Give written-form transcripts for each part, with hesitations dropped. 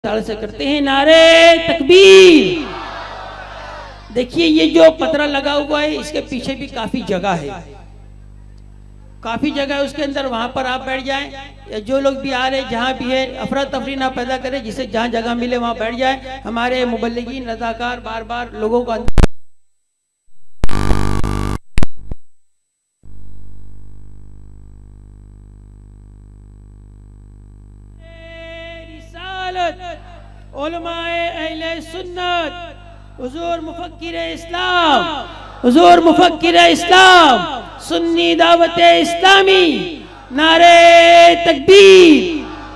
से करते हैं नारे तकबीर। देखिए ये जो पतरा लगा हुआ है इसके पीछे भी काफी जगह है, काफी जगह है उसके अंदर। वहां पर आप बैठ जाएं या जो लोग भी आ रहे जहां भी है, अफरा तफरी ना पैदा करें, जिसे जहां जगह मिले वहां बैठ जाए। हमारे मुबल्लिगीन रज़ाकार बार बार लोगों को उलमाए अहले सुन्नत, हुजूर मुफक्किर इस्लाम, हुजूर मुफक्किर इस्लाम, सुन्नी दावत इस्लामी, नारे तकबीर।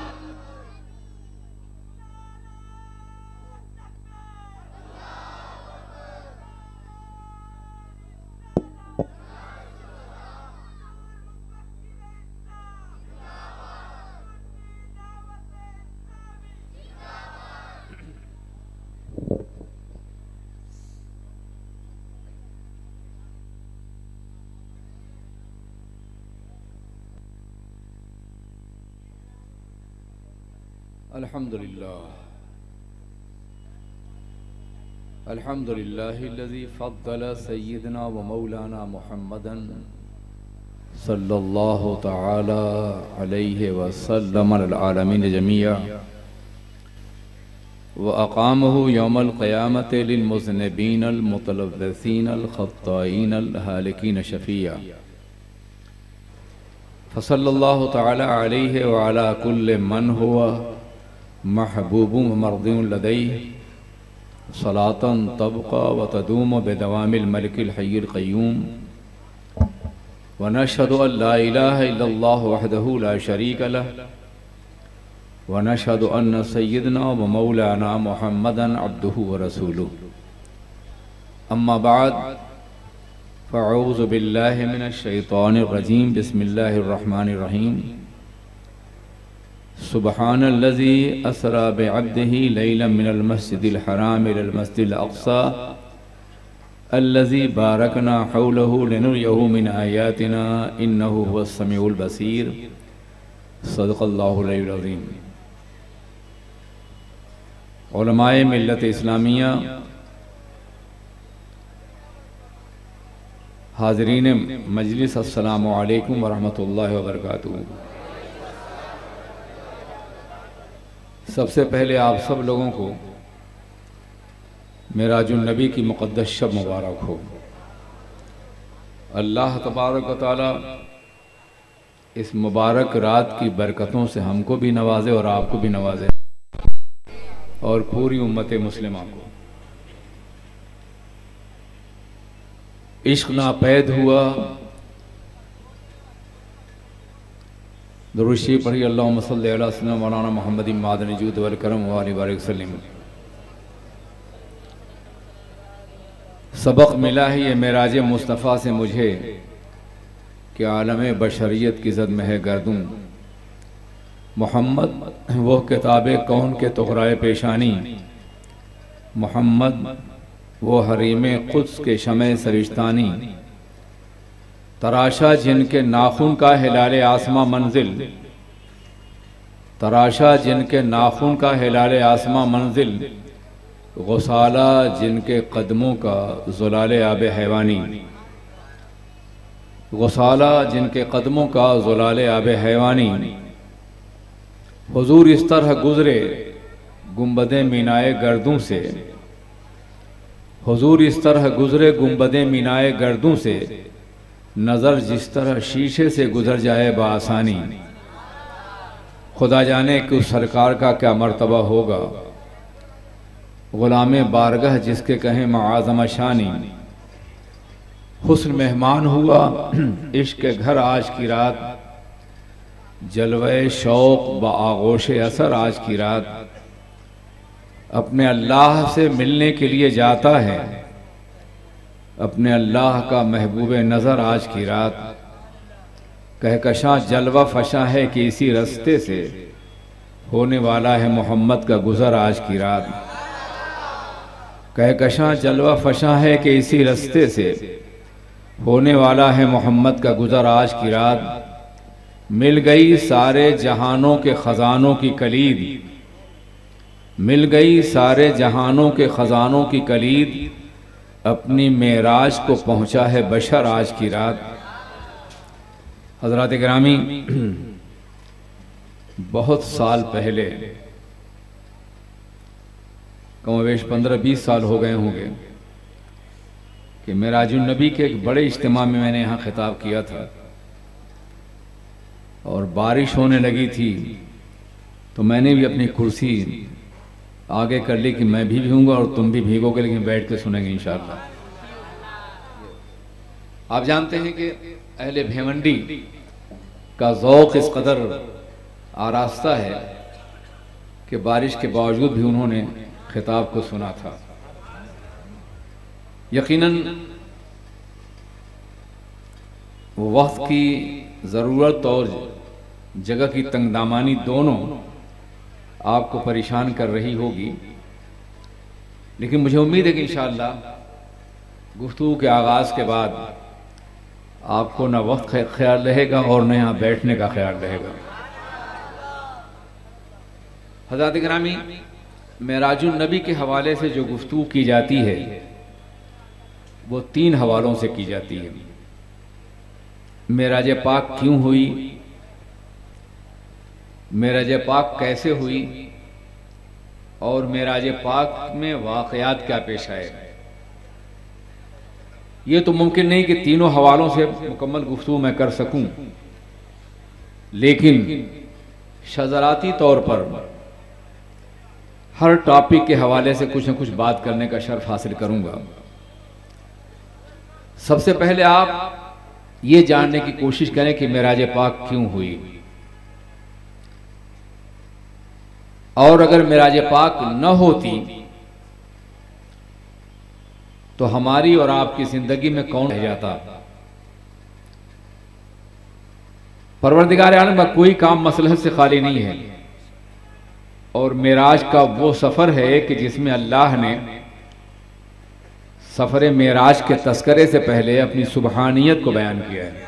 अल्हम्दुलिल्लाहिल्लज़ी फ़द्दल सय्यदना व मौलाना मुहम्मदन सल्लल्लाहु तआला अलैहि वसल्लम अलल आलमीन जमीआ व अक़ामहु यौमल क़यामति लिल मुज़निबीनल मुतलव्विसीनल ख़त्ताईनल हालिकीन शफ़ीआ फ़सल्लल्लाहु तआला अलैहि व अला कुल्लि मन हुवा महबूबुन व मर्दून लदैहि सलातन तबक़ा व तदूम बिदवामिल मलिकिल हय्यिल क़य्यूम व नशहदु अल्ला इलाहा इल्लल्लाहु वहदहु ला शरीका लह व नशहदु अन्न सय्यदना व मौलाना मुहम्मदन अब्दुहु व रसूलुहु। अम्मा बाद फ़अऊज़ु बिल्लाहि मिनश शैतानिर रजीम। बिस्मिल्लाहिर रहमानिर रहीम। सुब्हानल्लज़ी असरा बिअब्दिही लैलन मिनल मस्जिदिल हराम इलल मस्जिदिल अक़सा अल्लज़ी बारकना हौलहु लिनुरियहु मिन आयातिना इन्नहु हुवस समीउल बसीर। सदक़ल्लाहुल अज़ीम। उलमाए मिल्लत इस्लामिया, हाज़रीन मजलिस, अस्सलामु अलैकुम व रहमतुल्लाहि व बरकातुहू। सबसे पहले आप सब लोगों को मेराजुन नबी की मुक़द्दस शब मुबारक हो। अल्लाह तबारक व तआला इस मुबारक रात की बरकतों से हमको भी नवाजे और आपको भी नवाजे और पूरी उम्मत मुस्लिमा को। इश्क नापैद हुआ, दुरूद शरीफ पढ़ी। अल्लाहुम्मा सल्लि अला सय्यिदिना मौलाना मुहम्मद मादनी जूद वल करम व आलि बारिक वसल्लम। सबक मिला है ये मेराज मुस्तफ़ा से मुझे कि आलम बशरियत की ज़द में है गर्दूं। मोहम्मद वो किताबे कौन के तुग़राए पेशानी, मोहम्मद वो हरीमे क़ुद्स के शमे सरिश्तानी। तराशा जिनके नाखून का हिलाले आसमां मंजिल, तराशा जिनके नाखून का हिलाले आसमां मंजिल। गुसाला जिनके कदमों का ज़ुलाले आबे हैवानी, गुसाला जिनके कदमों का ज़ुलाले आबे हैवानी। हुजूर इस तरह गुज़रे गुंबदे मीनाए गर्दों से, हुजूर इस तरह गुज़रे गुंबदे मीनाए गर्दों से। नज़र जिस तरह शीशे से गुजर जाए बआसानी, खुदा जाने कि उस सरकार का क्या मर्तबा होगा। ग़ुलामे बारगाह जिसके कहें मआज़म शानी। हुस्न मेहमान हुआ इश्क़ के घर आज की रात, जलवे शौक़ व आगोश असर आज की रात। अपने अल्लाह से मिलने के लिए जाता है अपने अल्लाह का महबूब नज़र आज की रात। कहकशां जलवा फशा है कि इसी रास्ते से होने वाला है मोहम्मद का गुज़र आज की रात। कहकशां जलवा फशा है कि इसी रास्ते से होने वाला है मोहम्मद का गुज़र आज की रात। मिल गई सारे जहानों के ख़जानों की कलीद, मिल गई सारे जहानों के ख़जानों की कलीद, अपनी मेराज को पहुँचा है बशर आज की रात। हज़रात गिरामी, बहुत साल पहले, कमोवेश 15-20 साल हो गए होंगे कि मेराजुन नबी के एक बड़े इज्तिमा में मैंने यहाँ खिताब किया था और बारिश होने लगी थी, तो मैंने भी अपनी कुर्सी आगे कर ली कि मैं भी भीगूंगा और तुम भी भीगोगे, लेकिन बैठ के सुनेंगे इंशाअल्लाह। आप जानते हैं कि अहले भेवंडी का ज़ौक़ इस कदर आरास्ता है कि बारिश के बावजूद भी उन्होंने खिताब को सुना था। यकीनन वो वक्त की ज़रूरत और जगह की तंगदामानी दोनों आपको परेशान कर रही होगी, लेकिन मुझे उम्मीद है कि इंशाअल्लाह गुफ्तगू के आगाज़ के बाद आपको न वक्त का ख्याल रहेगा और न यहाँ बैठने का ख्याल रहेगा। हज़रात गिरामी, मेराजुन नबी के हवाले से जो गुफ्तगू की जाती है वो 3 हवालों से की जाती है। मेराज पाक क्यों हुई, मेराज पाक कैसे हुई और मेराज पाक में वाक़यात क्या पेश आए। ये तो मुमकिन नहीं कि तीनों हवालों से मुकम्मल गुफ्तगू मैं कर सकूं, लेकिन शज़राती तौर पर हर टॉपिक के हवाले से कुछ न कुछ बात करने का शर्फ हासिल करूंगा। सबसे पहले आप ये जानने की कोशिश करें कि मेराज पाक क्यों हुई, और अगर मेराज पाक न होती तो हमारी और आपकी जिंदगी में कौन रह जाता। परवरदिगार आलम का कोई काम मसलहत से खाली नहीं है, और मेराज का वो सफ़र है कि जिसमें अल्लाह ने सफ़र मेराज के तस्करे से पहले अपनी सुबहानियत को बयान किया है।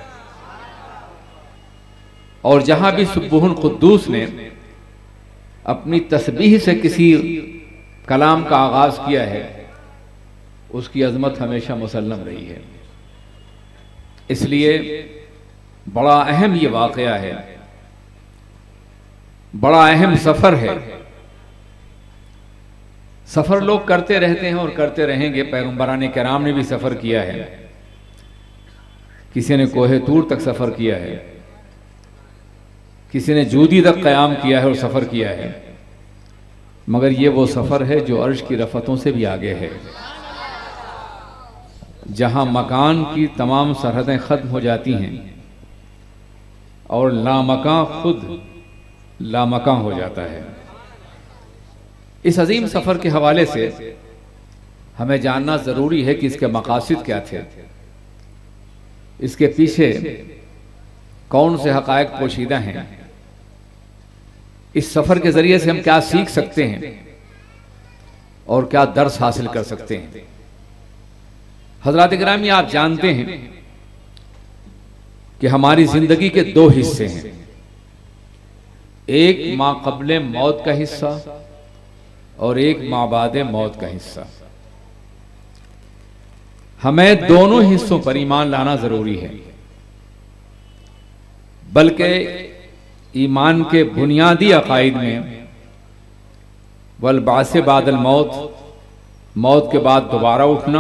और जहां भी सुब्बुहुल कुद्दूस ने अपनी तस्बीह से किसी कलाम का आगाज किया है, उसकी अजमत हमेशा मुसल्लम रही है। इसलिए बड़ा अहम ये वाक़या है, बड़ा अहम सफ़र है। सफ़र लोग करते रहते हैं और करते रहेंगे। पैगम्बरान किराम ने भी सफ़र किया है, किसी ने कोहे तूर तक सफ़र किया है, किसी ने जूदी तक क़याम किया है और सफ़र किया है, मगर ये वो सफ़र है जो अर्श की रफ़तों से भी आगे है, जहां मकान की तमाम सरहदें ख़त्म हो जाती हैं और लामकां खुद लामकां हो जाता है। इस अजीम सफ़र के हवाले से हमें जानना ज़रूरी है कि इसके मकासद क्या थे, इसके पीछे कौन से हक़ाइक़ पोशीदा हैं, इस सफ़र के ज़रिए से हम क्या सीख सकते हैं और क्या दर्स हासिल कर सकते हैं। हज़रात गिरामी, आप जानते हैं कि हमारी ज़िंदगी के 2 हिस्से हैं, एक मा क़ब्ले मौत का हिस्सा और एक माँ बादे मौत का हिस्सा। हमें दोनों हिस्सों पर ईमान लाना जरूरी है, बल्कि ईमान के बुनियादी अकायद में वल बासे बादल मौत, मौत के बाद दोबारा उठना,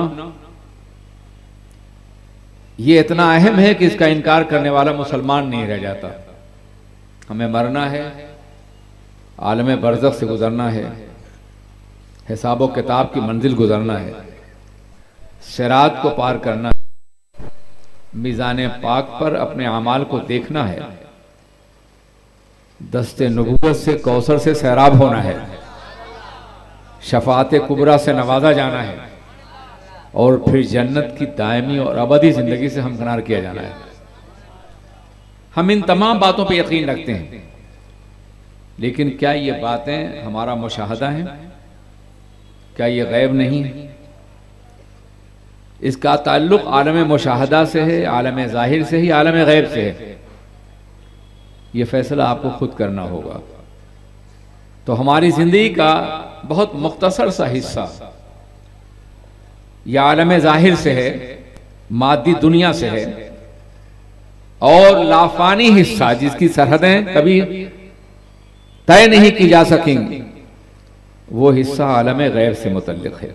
ये इतना अहम है कि इसका इनकार करने वाला मुसलमान नहीं रह जाता। हमें मरना है, आलम बरज़ख से गुजरना है, हिसाब व किताब की मंजिल गुजरना है, सिरात को पार करना है, मीज़ान पाक पर अपने अमाल को देखना है, दस्ते नबूवत से कौसर से सैराब होना है, शफाअत कुबरा से नवाजा जाना है, और फिर जन्नत की दायमी और अबदी जिंदगी से हमकनार किया जाना है। हम इन तमाम बातों पर यकीन रखते हैं, लेकिन क्या ये बातें हमारा मुशाहदा है? क्या ये गैब नहीं है? इसका ताल्लुक आलम मुशाहदा से है, आलम ज़ाहिर से ही, आलम गैब से है। ये फैसला आपको खुद करना होगा। तो हमारी जिंदगी का बहुत मुख्तसर सा हिस्सा यह आलम ज़ाहिर से है, मादी दुनिया से है, और लाफानी हिस्सा जिसकी सरहदें कभी तय नहीं की जा सकेंगी, वो हिस्सा आलम गैब से मुतल्लिक है,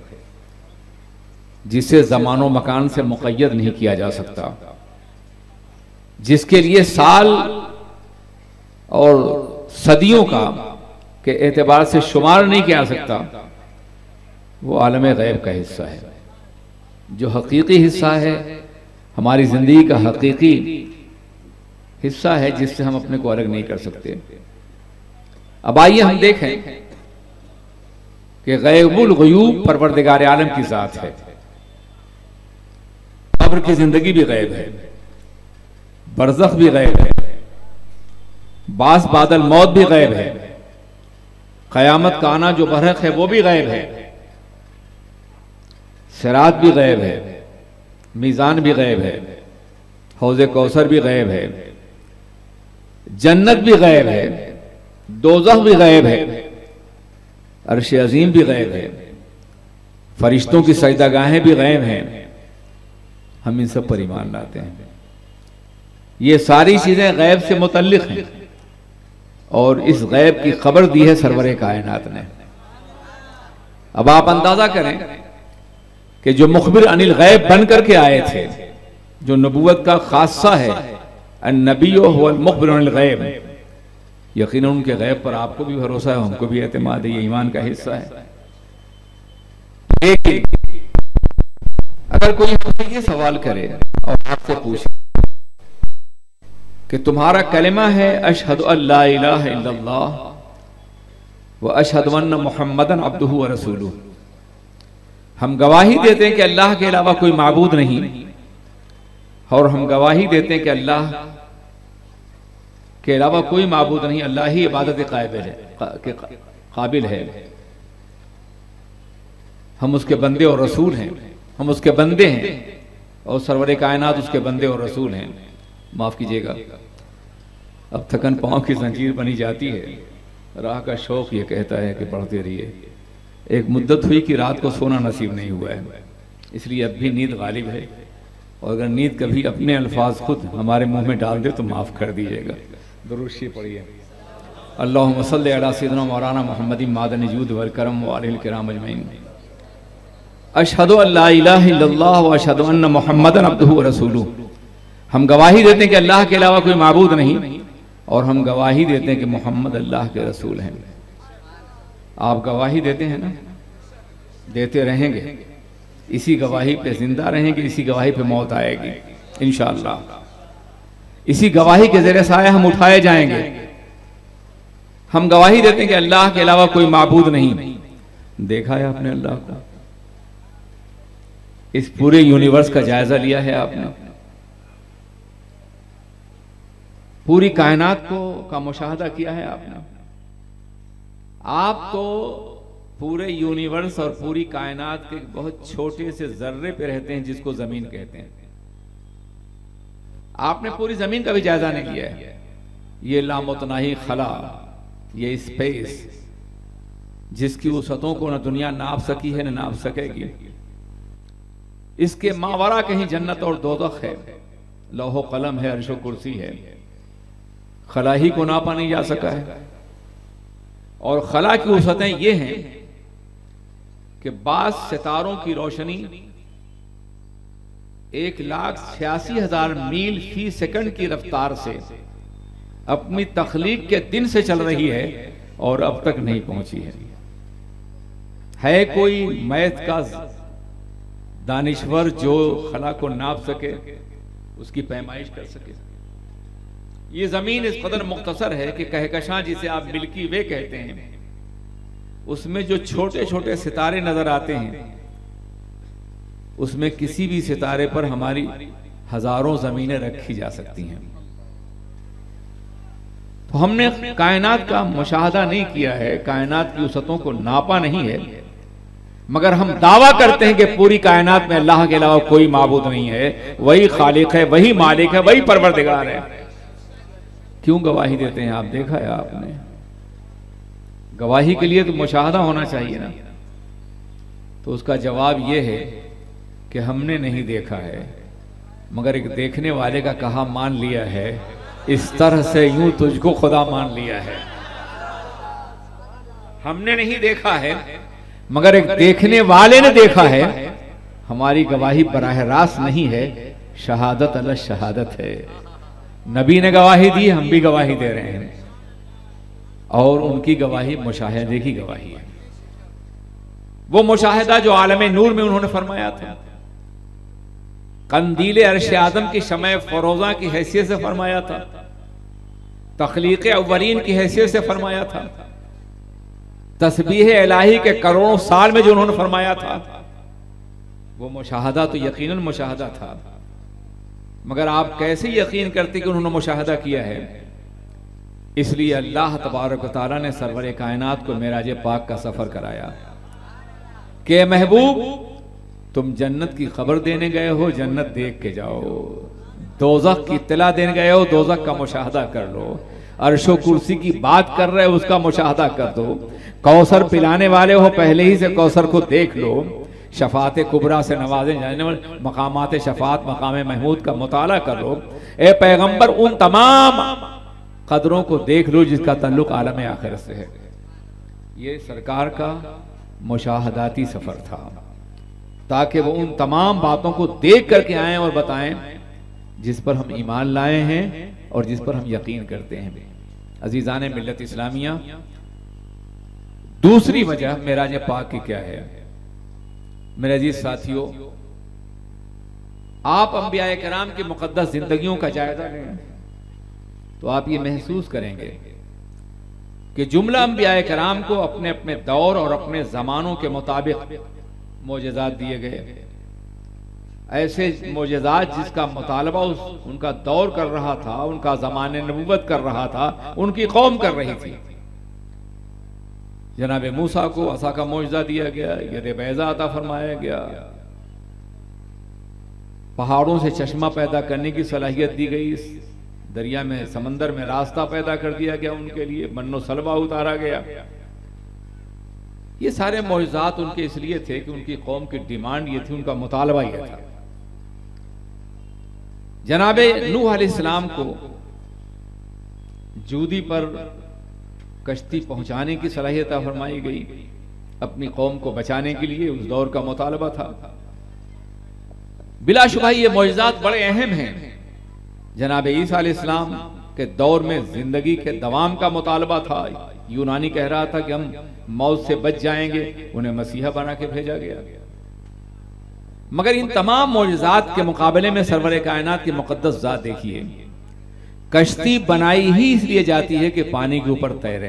जिसे ज़मानो मकान से मुक़य्यद नहीं किया जा सकता, जिसके लिए साल और सदियों का के एतबार से शुमार नहीं किया जा सकता, वो आलम गैब का हिस्सा है। जो हकीकी हिस्सा है, हमारी जिंदगी का हकीकी हिस्सा है, जिससे हम अपने को अलग नहीं कर सकते। अब आइए हम देखें कि गैबुल गयूब परवरदिगार आलम की जात है। कब्र की जिंदगी भी गैब है, बरज़ख भी गैब है, बास बादल मौत भी गैब है, क़यामत का आना जो बरहक है वो भी गैब है, सिरात भी गैब है, मीज़ान भी गैब है, हौज़े कौसर भी गैब है, जन्नत भी गैब है, दोज़ख भी गैब है, अर्श अज़ीम भी गैब है, फरिश्तों की सजदागाहें भी गैब हैं। हम इन सब पर ईमान लाते हैं। ये सारी चीजें गैब से मुतल्लिक हैं और इस गैब की खबर दी है सरवरे कायनात ने। अब आप अंदाजा करें कि जो मुखबिर अनिल गैब बन करके आए थे, जो नबूवत का खासा है, अन्नबियो हुवल मुखबिर अनिल गैब, यकीनन उनके गैब पर आपको भी भरोसा है, हमको भी एतमाद है, ये ईमान का हिस्सा है। लेकिन अगर कोई हमसे ये सवाल करे और आपसे पूछे कि तुम्हारा कलिमा है अशहदु अल्ला इलाहा इल्लल्लाह व अशहदु अन्ना मुहम्मदन अब्दुहु व रसूलुहु, हम गवाही देते हैं कि अल्लाह के अलावा कोई माबूद नहीं, और हम गवाही देते हैं कि अल्लाह के अलावा कोई माबूद नहीं, अल्लाह ही इबादत के काबिल है, हम उसके बंदे और रसूल हैं, हम उसके बंदे हैं और सरवरे कायनात उसके बंदे और रसूल हैं। माफ कीजिएगा, अब थकन पांव की जंजीर बनी जाती है, राह का शौक ये कहता है कि पढ़ते रहिए। एक मुद्दत हुई कि रात को सोना नसीब नहीं हुआ है, इसलिए अब भी नींद गालिब है, और अगर नींद कभी अपने अल्फाज खुद हमारे मुंह में डाल दे तो माफ़ कर दीजिएगा। दुरूद शरीफ पढ़िए। अल्लाहुम्मा सल्लि अला सय्यिदिना मौलाना मुहम्मदिन मादन जूद वल करम व आलिहिल किराम अजमईन। अशहदु अल्ला इलाहा इल्लल्लाह व अशहदु अन्ना मुहम्मदन अब्दुहु व रसूलुहु, हम गवाही देते हैं कि अल्लाह के अलावा कोई माबूद नहीं, और हम गवाही देते हैं कि मोहम्मद अल्लाह के रसूल हैं। आप गवाही देते हैं ना, देते रहेंगे, इसी गवाही पे जिंदा रहेंगे, इसी गवाही पे मौत आएगी इंशाअल्लाह, इसी गवाही के ज़रिए साए हम उठाए जाएंगे। हम गवाही देते हैं कि अल्लाह के अलावा कोई माबूद नहीं। देखा है आपने अल्लाह को? इस पूरे यूनिवर्स का जायजा लिया है आपने? पूरी कायनात को का मुशाहदा किया है आपने? आप तो पूरे यूनिवर्स और पूरी कायनात के बहुत छोटे से जर्रे पे रहते हैं, जिसको जमीन कहते हैं। आपने पूरी जमीन का भी जायजा नहीं लिया है। ये लामुतनाही खला, ये स्पेस, जिसकी वसअतों को न दुनिया नाप सकी है न नाप सकेगी, इसके मावरा कहीं जन्नत और दोज़ख है, लौहो कलम है, अर्शो कुर्सी है, खला ही को नापा नहीं जा सका है। और खला की वसअतें ये हैं कि बाज़ सितारों की रोशनी 1,86,000 मील फी सेकंड की रफ्तार से अपनी तख्लीक के दिन से चल रही है और अब तक नहीं पहुंची है कोई मैथ का दानिश्वर जो खला को नाप सके, उसकी पैमाइश कर सके? ये जमीन इस कदर मुख्तसर है कि कहकशां जिसे आप मिल्की वे कहते हैं, उसमें जो छोटे छोटे सितारे नजर आते हैं, उसमें किसी भी सितारे पर हमारी हजारों जमीनें रखी जा सकती हैं। तो हमने कायनात का मुशाहदा नहीं किया है, कायनात की वसअतों को नापा नहीं है, मगर हम दावा करते हैं कि पूरी कायनात में अल्लाह के अलावा कोई माबूद नहीं है, वही खालिक है, वही मालिक है, वही परवरदिगार है। क्यों गवाही देते हैं आप? देखा है आपने? गवाही के लिए तो मुशाहदा होना चाहिए ना। तो उसका जवाब यह है कि हमने नहीं देखा है, मगर एक देखने वाले का कहा मान लिया है, इस तरह से यूं तुझको खुदा मान लिया है। हमने नहीं देखा है मगर एक देखने वाले ने देखा है। हमारी गवाही बराह रास्त नहीं है, शहादत अल शहादत है। नबी ने गवाही दी, हम भी गवाही दे रहे हैं, और उनकी गवाही मुशाहिदे की गवाही है। वो मुशाहिदा जो आलम नूर में उन्होंने फरमाया था, कंदील अर्श आदम की शमए फरोजा की हैसियत से फरमाया था, तख्लीक अव्वलीन की हैसियत से फरमाया था, तस्बीह इलाही के करोड़ों साल में जो उन्होंने फरमाया था, वो मुशाहदा तो यकीनन मुशाहदा था। मगर आप कैसे यकीन करते कि उन्होंने मुशाहदा किया है? इसलिए अल्लाह तबारक व तआला ने सरवर कायनात को मेराज पाक का सफर कराया कि महबूब तुम जन्नत की खबर देने गए हो, जन्नत देख के जाओ। दोज़ख की इत्तला देने गए हो, दोज़ख का मुशाहदा कर लो। अर्शो कुर्सी की बात कर रहे हो, उसका मुशाहदा कर दो। कौसर पिलाने वाले हो, पहले ही से कौसर को देख लो। शफात कुबरा से नवाजे जाने वाले मकामात शफात मकाम महमूद का मुताला कर लो। ए पैगंबर उन तमाम कदरों को देख लो जिसका ताल्लुक आलम आखिरत से है। ये सरकार का मुशाहदाती सफर था, ताकि वो उन तमाम बातों को देख करके आए और बताएं जिस पर हम ईमान लाए हैं और जिस पर हम यकीन करते हैं। अजीजान मिल्लत इस्लामिया, दूसरी वजह मेराज पाक की क्या है? मेरे अजीज साथियों, आप अंबिया कराम की मुकद्दस जिंदगियों का जायजा लें तो आप ये महसूस करेंगे कि जुमला अंबिया कराम को अपने अपने दौर और अपने जमानों के मुताबिक मोजज़ात दिए गए। ऐसे मोजज़ात जिसका मुतालबा उनका दौर कर रहा था, उनका ज़माने नबूवत कर रहा था, उनकी कौम कर रही थी। जनाब मूसा को असा का मोजज़ा दिया गया, यद बैज़ा अता फरमाया गया, पहाड़ों से चश्मा पैदा करने की सलाहियत दी गई, दरिया में समंदर में रास्ता पैदा कर दिया गया उनके लिए, मन्नो सलवा उतारा गया। ये सारे मौजज़ात उनके इसलिए थे कि उनकी कौम की डिमांड ये थी, उनका मुतालबा यह था। जनाबे नूह अलैहिस्सलाम को जूदी पर कश्ती पहुंचाने की सलाहियत फरमाई गई, अपनी कौम को बचाने के लिए, उस दौर का मुतालबा था। बिलाशुबा ये मौजज़ात बड़े अहम हैं। जनाब ईसा अलैहिस्सलाम के दौर में जिंदगी के दवाम का मुतालबा था। यूनानी कह रहा था कि हम मौत से बच जाएंगे, उन्हें मसीहा बना के भेजा गया। मगर इन तमाम मौजज़ात के मुकाबले में सरवर कायनात की मुक़द्दस ज़ात देखिए, कश्ती बनाई ही इसलिए जाती है कि पानी के ऊपर तैरे।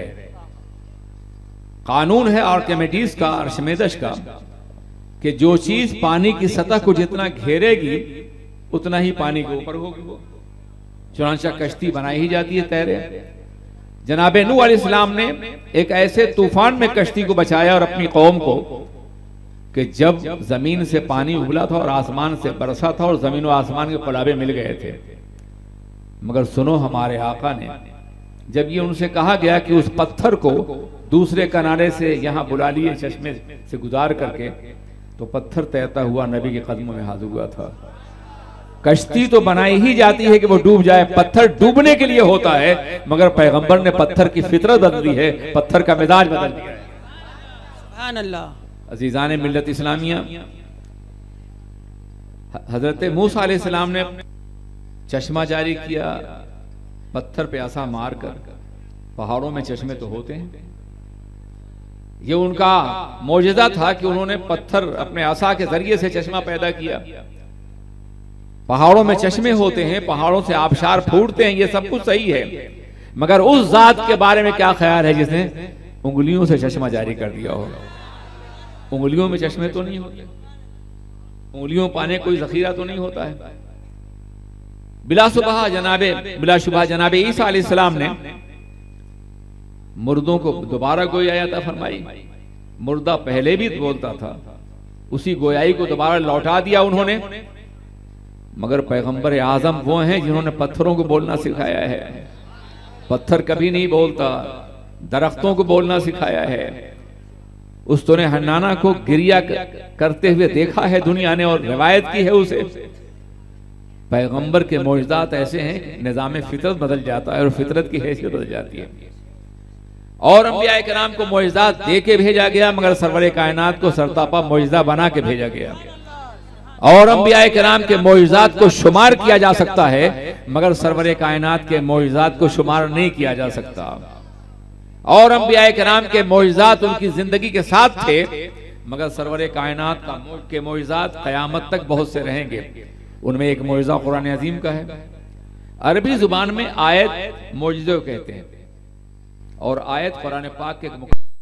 कानून है आर्किमिडीज का, अर्शमेदस का, कि जो चीज पानी की सतह को जितना घेरेगी उतना ही पानी के ऊपर होगी। वो चुनांचा कश्ती बनाई ही जाती है तैरे। जनाब नूह अलैहिस्सलाम ने एक ऐसे तूफान में कश्ती को बचाया और अपनी कौम को, कि जब जमीन से पानी उबला था और आसमान से बरसा था और जमीन और आसमान के खुलाबे मिल गए थे। मगर सुनो, हमारे आका ने जब ये उनसे कहा गया कि उस पत्थर को दूसरे किनारे से यहां बुला लिए चश्मे से गुजार करके, तो पत्थर तैरता हुआ नबी के कदमों में हाजिर हुआ था। कश्ती तो बनाई ही जाती है कि वो डूब जाए, पत्थर डूबने के लिए होता है, मगर पैगंबर ने पत्थर की फितरत बदल दी है, पत्थर का मिजाज बदल दिया है। सुभान अल्लाह। अजीजान मिल्लत इस्लामिया, हजरत मूसा अलैहिस्सलाम ने चश्मा जारी किया, पत्थर पे आसा मार कर। पहाड़ों में चश्मे तो होते हैं, ये उनका मौजज़ा था कि उन्होंने पत्थर अपने आसा के जरिए से चश्मा पैदा किया। पहाड़ों में चश्मे होते हैं, पहाड़ों से आबशार फूटते हैं, ये सब कुछ सही है, मगर उस जात के बारे में क्या ख्याल है जिसने उंगलियों से चश्मा जारी कर दिया हो? उंगलियों में चश्मे तो नहीं होते, उंगलियों पाने कोई जखीरा तो नहीं होता है। बिलाशुबहा जनाबे ईसा अलैहिस्सलाम ने मुर्दों को दोबारा गोयाई अता फरमाई। मुर्दा पहले भी बोलता था, उसी गोयाई को दोबारा लौटा दिया उन्होंने। मगर पैगंबर आजम वो हैं जिन्होंने पत्थरों को बोलना सिखाया है। पत्थर कभी नहीं बोलता, दरख्तों को बोलना सिखाया है, उस तूने हन्नाना को गिरिया करते हुए देखा है दुनिया ने और रिवायत की है उसे। पैगंबर के मौजज़ात ऐसे हैं निज़ाम फितरत बदल जाता है और फितरत की हैसियत बदल जाती है। और अंबिया किराम को मौजज़ात दे के भेजा गया, मगर सरवरे कायनात को सरतापा मौजज़ा बना के भेजा गया। और अंबिया किराम के मौजज़ात को शुमार किया जा सकता है, मगर सरवरे कायनात के मौजज़ात को शुमार नहीं किया जा सकता। और अंबिया किराम के मौजज़ात उनकी जिंदगी के साथ थे, मगर सरवरे कायनात के मौजज़ात क़यामत तक बहुत से रहेंगे। उनमें एक मौजज़ा कुरान अज़ीम का है। अरबी जुबान में आयत मौजज़े कहते हैं और आयत कुरान पाक के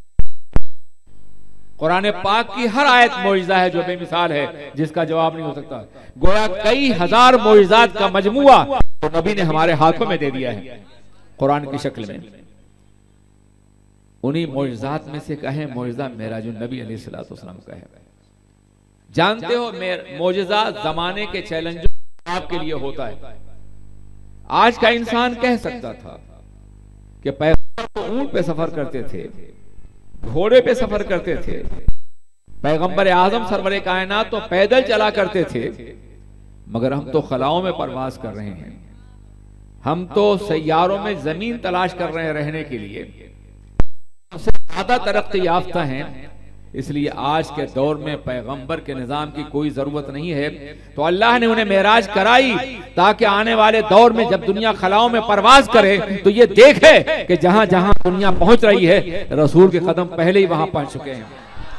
कुरान पाक की हर आयत मौजज़ा है जो बेमिसाल है, जिसका जवाब नहीं हो सकता। गोया कई हजार मौजज़ात का मजमुआ तो नबी ने हमारे हाथों में दे दिया है कुरान की शक्ल में। उन्हीं मौजज़ात में से कहें मौजज़ा मेराजुन नबी अलैहिस्सलाम का है। जानते हो मौजज़ा जमाने के चैलेंजों आपके लिए होता है। आज का इंसान कह सकता था कि पैगंबर तो ऊंट पे सफर करते थे, घोड़े पे सफर करते थे, पैगंबर आजम सरवरे कायनात तो पैदल चला करते थे, मगर हम तो खलाओं में परवाज कर रहे हैं। हम तो सैयारों में जमीन तलाश कर रहे हैं रहने के लिए, हमसे ज्यादा तरक्की याफ्ता हैं। इसलिए आज के दौर में पैगंबर के निजाम की कोई जरूरत नहीं है। तो अल्लाह ने उन्हें मेराज कराई ताकि आने वाले दौर में जब दुनिया खलाओं में परवाज करे तो ये देखे कि जहां जहां दुनिया पहुंच रही है रसूल के कदम पहले ही वहां पहुंच चुके हैं।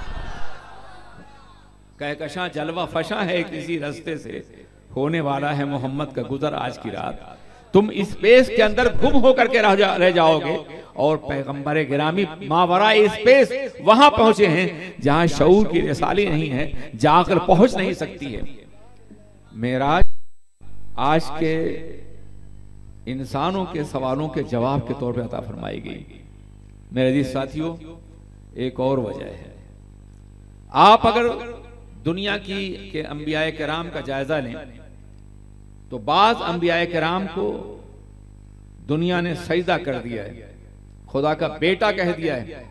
कहकशां जलवा फशा है किसी रास्ते से, होने वाला है मोहम्मद का गुजर आज की रात। तुम स्पेस के अंदर गुम होकर के रह जाओगे और पैगंबर गिरामी मावरा स्पेस वहां पहुंचे हैं जहां शऊर की रिसाली नहीं है, जाकर पहुंच नहीं सकती है। मेराज आज के इंसानों के सवालों के जवाब के तौर पे अता फरमाई गई। मेरे अजीज साथियों, एक और वजह है। आप अगर दुनिया के अंबिया किराम का जायजा लें तो बाज अंबिया किराम को दुनिया ने सजदा कर दिया है, खुदा का बेटा कह दिया है,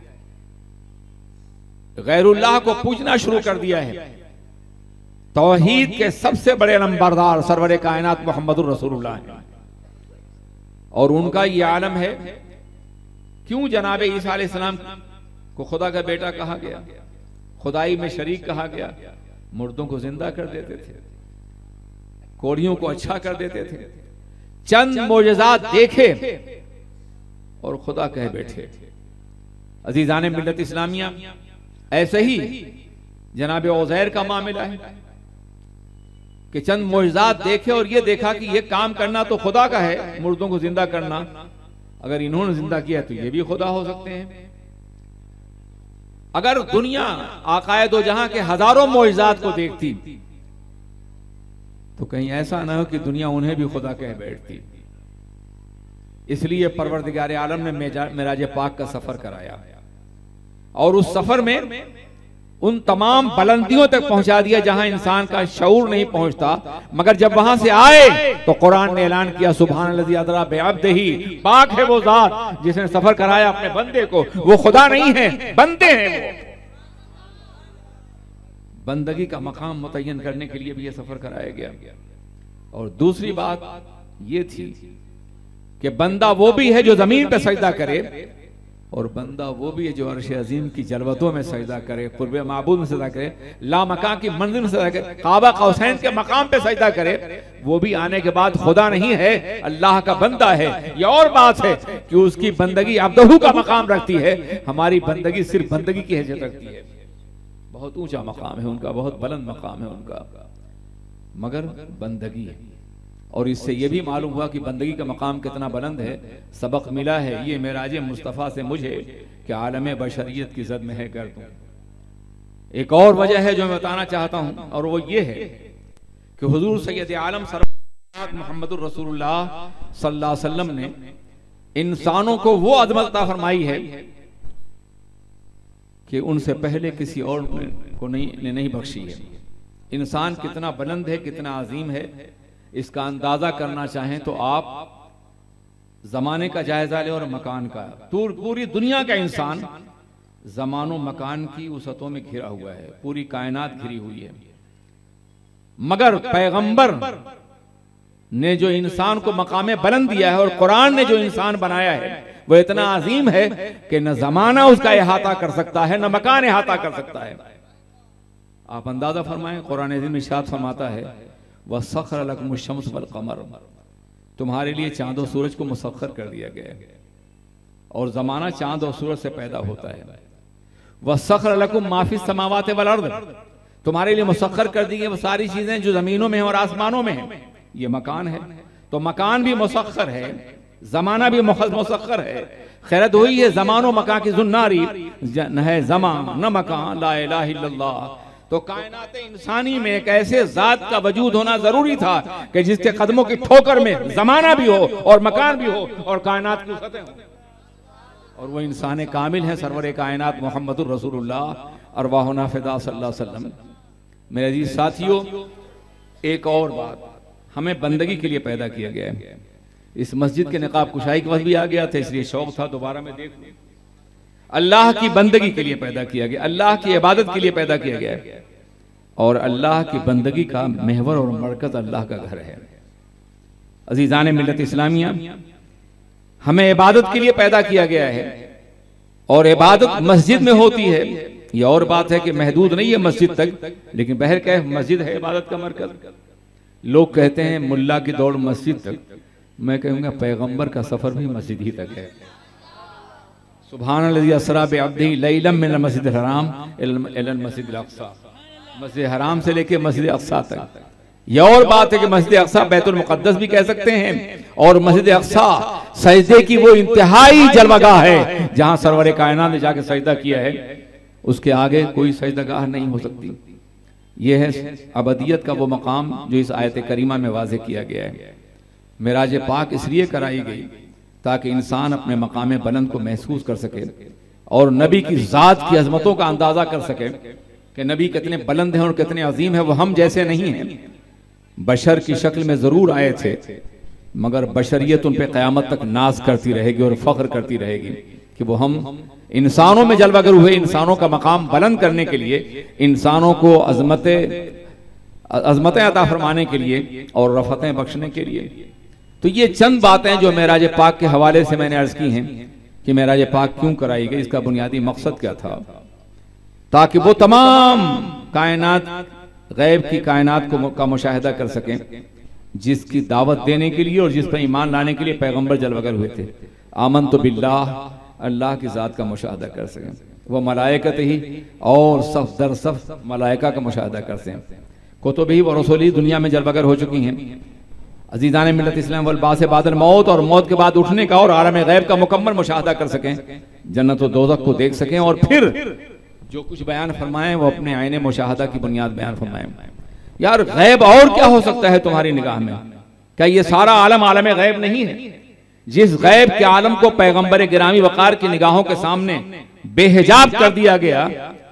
गैरुल्लाह को पूजना शुरू कर दिया है। तौहीद के सबसे बड़े नंबरदार सरवरे कायनात मोहम्मदुर रसूलुल्लाह हैं और उनका ये आलम है। क्यों जनाबे ईसा अलैहिस्सलाम को खुदा का बेटा कहा गया, खुदाई में शरीक कहा गया? मुर्दों को जिंदा कर देते थे, कोड़ियों को अच्छा कर देते थे, चंद मोजज़ात देखे और खुदा कह बैठे। अजीजान मिल्लत इस्लामिया, ऐसे ही जनाब उज़ैर का मामला है कि चंद मोजज़ात देखे और ये देखा कि ये काम करना तो खुदा का है, मुर्दों को जिंदा करना। अगर इन्होंने जिंदा किया तो ये भी खुदा हो सकते हैं। अगर दुनिया आकाए दो जहां के हजारों मोजज़ात को देखती तो कहीं ऐसा ना हो कि दुनिया उन्हें भी खुदा कह बैठती। इसलिए परवरदिगार आलम ने मेराज पाक का सफर कराया और उस सफर में उन तमाम बुलंदियों तक पहुंचा दिया जहां इंसान का शऊर नहीं पहुंचता। मगर जब वहां से आए तो कुरान ने ऐलान किया, सुब्हानल्लज़ी अदरा बिअब्दिही, पाक है वो जात जिसने सफर कराया अपने बंदे को। वो खुदा नहीं है, बंदे हैं वो। बंदगी का मकाम मुतय्यन करने के लिए भी यह सफर कराया गया। और दूसरी बात ये थी कि बंदा वो भी है जो जमीन पे सजदा करे और बंदा वो भी है जो अर्श अजीम की जलवतों में सजदा करे, कुर्ब माबूद में सजदा करे, ला मकान की मंजिल में सजदा करे, काबा कौसैन के मकाम पे सजदा करे। वो भी आने के बाद खुदा नहीं है, अल्लाह का बंदा है। ये और बात है कि उसकी बंदगी अब्दहू का मकाम रखती है, हमारी बंदगी सिर्फ बंदगी की हैसियत रखती है। बहुत ऊंचा मकाम है उनका, बहुत बुलंद मकाम है उनका, मगर बंदगी है। और इससे यह भी मालूम हुआ कि बंदगी का मकाम कितना बुलंद है। सबक मिला है ये मेराज मुस्तफ़ा से मुझे कि आलम बशरियत की जद में है कर दूं। एक और वजह है जो मैं बताना चाहता हूं और वो ये है कि हुजूर सैयद आलम सरवरे मुहम्मदुर रसूलुल्लाह सल्लल्लाहु अलैहि वसल्लम ने इंसानों को वो अज़मत अता फरमाई है कि उनसे पहले किसी और को नहीं बख्शी है। इंसान कितना बुलंद है, कितना अजीम है, इसका अंदाजा करना चाहें तो आप जमाने का जायजा ले और मकान का। पूरी दुनिया का इंसान जमानो मकान की वसतों में घिरा हुआ है, पूरी कायनात घिरी हुई है, मगर पैगंबर ने जो इंसान को मकाम बुलंद दिया है और कुरान ने जो इंसान बनाया है वो इतना अजीम है कि न जमाना उसका इहाता कर सकता है, न मकान इहाता कर सकता है। आप अंदाजा फरमाएं, कुरान में इरशाद फरमाता है वसख्खर लकुमुश शम्स वल कमर, तुम्हारे लिए चांद और सूरज को मुसख्खर कर दिया गया है और जमाना चांद और सूरज से पैदा होता है। वसख्खर लकुम मा फिस समावाति वल अर्द, तुम्हारे लिए मुसख्खर कर दी गई वो सारी चीजें जो जमीनों में हैं और आसमानों में हैं। ये मकान है, तो मकान भी मुसख्खर है, जमाना भी मुसख्खर है। खैरत हुई है जमानो मकान की जुन्नारी न है जमा न मकान ला इलाहा इल्लल्लाह। तो कायनात इंसानी में एक ऐसे जात का वजूद होना जरूरी था कि जिसके कदमों की ठोकर में जमाना भी हो और मकान भी हो और कायनात की सतह हो, और वो इंसान कामिल है, सरवर कायनात मोहम्मदुर रसूलुल्लाह अरवाहुना फिदा सल्लल्लाहु अलैहि वसल्लम। मेरे अजीज साथियों, एक और बात, हमें बंदगी के लिए पैदा किया गया है। इस मस्जिद के निकाब कुशाई के वक्त भी आ गया था, इसलिए शौक था दोबारा मैं देख लूं। अल्लाह की बंदगी के लिए पैदा किया गया, अल्लाह की इबादत के लिए पैदा किया गया है, और अल्लाह की बंदगी का महवर और मरकज अल्लाह का घर है। अजीजान मिल्लत इस्लामिया, हमें इबादत के लिए पैदा किया गया है और इबादत मस्जिद में होती है। ये और बात है कि महदूद नहीं है मस्जिद तक, लेकिन बहरकैफ मस्जिद है इबादत का मरकज। लोग कहते हैं मुल्ला की दौड़ मस्जिद तक, मैं कहूंगा पैगंबर का सफर भी मस्जिद ही तक है। सुभानल्लाज़ी असरा बिअब्दिही लैलन मिनल मस्जिदिल हराम इलल मस्जिदिल अक़सा, मस्जिद हराम से लेके मस्जिद अक़सा तक। यह और बात है कि मस्जिद अक़सा बैतुल मुक़द्दस भी कह सकते हैं, और मस्जिद अक़सा सजदे की वो इंतहाई जलवागाह है जहां सरवर कायनात ने जाके सजदा किया है, उसके आगे कोई सजदागाह नहीं हो सकती। यह है अबदियत का वो मकाम जो इस आयत करीमा में वाज़ेह किया गया है। मिराज पाक इसलिए कराई गई ताकि इंसान अपने मकाम बुलंद को महसूस कर सके और नबी की ज़ात की अजमतों का अंदाजा कर सके कि नबी कितने बुलंद हैं और कितने अजीम हैं। वो हम जैसे नहीं हैं, बशर की शक्ल में जरूर आए थे, मगर बशरियत उन पे क़यामत तक नाज करती रहेगी और फख्र करती रहेगी कि वो हम इंसानों में जलवागर हुए, इंसानों का मकाम बुलंद करने के लिए, इंसानों को अज़मतें अता फरमाने के लिए और रफ़तें बख्शने के लिए। तो ये चंद बातें जो मेराज पाक के हवाले से मैंने अर्ज की हैं कि मेराज पाक क्यों कराई गई, इसका बुनियादी मकसद क्या था, ताकि वो तमाम कायनात, गैब की कायनात का मुशाहिदा कर सकें, जिसकी दावत देने के लिए और जिस पर ईमान लाने के लिए पैगंबर जलवगर हुए थे। आमन तो बिल्लाह, अल्लाह की ज़ात का मुशाहिदा कर सकें, वह मलाइकत ही और सफ दर सफ मलाइका का मुशाहिदा कर सकें। कुतुब ही व रसूल ही दुनिया में जलवगर हो चुकी हैं। अजीज़ान मिल्लत इस्लाम वल बास बादल मौत, और मौत के बाद उठने का और आलम गैब का मुकम्मल मुशाहिदा कर सकें, जन्नत व दोज़ख को देख सकें, और फिर जो कुछ बयान फरमाएं वो अपने आईने मुशाहिदा की बुनियाद बयान फरमाएं। यार गैब और क्या हो सकता है तुम्हारी निगाह में? क्या ये सारा आलम आलम गैब नहीं है? जिस गैब के आलम को पैगंबर गिरामी वकार की निगाहों के सामने बेहिजाब कर दिया गया,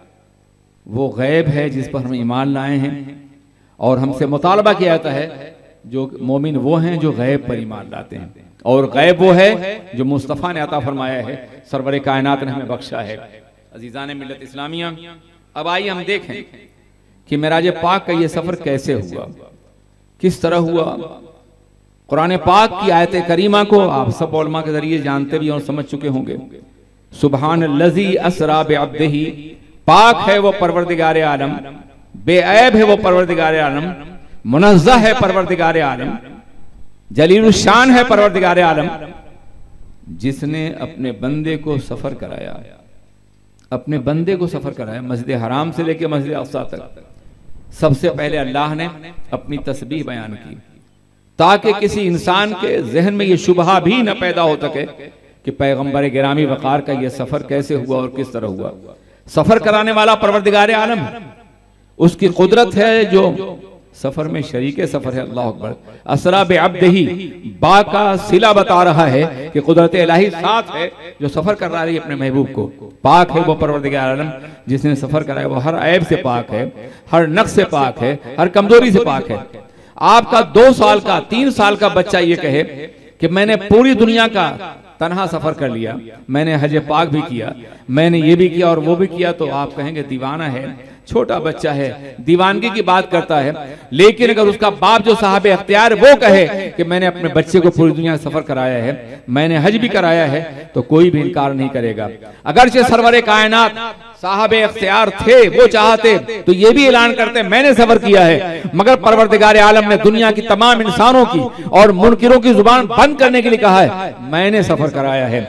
वो गैब है जिस पर हम ईमान लाए हैं, और हमसे मुतालबा किया जाता है जो मोमिन वो हैं जो गैब पर ईमान लाते हैं, और गैब वो है जो मुस्तफ़ा ने अता फरमाया है, सरवर कायनात ने हमें बख्शा है। अजीज़ान मिल्लत इस्लामिया, अब आइए हम देखें कि मेराज पाक का ये सफर कैसे हुआ, किस तरह हुआ। कुरान पाक की आयत करीमा को आप सब उलमा के जरिए जानते भी और समझ चुके होंगे। सुब्हानल्लज़ी अस्रा बिअब्दिही, पाक है वो परवरदिगार आलम, बेऐब है वो परवरदिगार आलम, मुनज़्ज़ह है परवरदिगार आलम, जलीलुश शान है परवरदिगार आलम, जिसने अपने बंदे को सफर कराया, अपने बंदे को सफर कराया मस्जिद हराम से लेकर मस्जिद अक़सा तक। सबसे पहले अल्लाह ने अपनी तस्बीह बयान की ताकि किसी इंसान के जहन में यह शुबहा भी न पैदा हो सके कि पैगंबर गिरामी वकार का यह सफर कैसे हुआ और किस तरह हुआ। सफर कराने वाला परवरदिगार आलम है, उसकी कुदरत है जो सफर में शरीके सफर है। अल्लाह अकबर। असरा बिअब्दिही, बा का सिला बता रहा है कि कुदरत इलाही साथ है जो सफर कर रहा है अपने महबूब को। पाक है वो परवरदिगार आलम जिसने सफर कराया, वो हर ऐब से पाक है, हर नक्स से पाक है, हर कमजोरी से पाक है। आपका 2 साल का 3 साल का बच्चा ये कहे कि मैंने पूरी दुनिया का तन्हा सफर कर लिया, मैंने हज पाक भी किया, मैंने ये भी किया और वो भी किया, तो आप कहेंगे दीवाना है, छोटा बच्चा है, दीवानगी की बात करता है। लेकिन अगर उसका बाप जो साहब अख्तियार वो कहे कि मैंने अपने बच्चे को पूरी दुनिया सफर कराया है, मैंने हज भी कराया है, तो कोई भी इनकार नहीं करेगा। अगरचे सरवरे कायनात साहब अख्तियार थे, वो चाहते तो ये भी ऐलान करते मैंने सफर किया है, मगर परवरदिगार आलम ने दुनिया की तमाम इंसानों की और मुनकिरों की जुबान बंद करने के लिए कहा है मैंने सफर कराया है।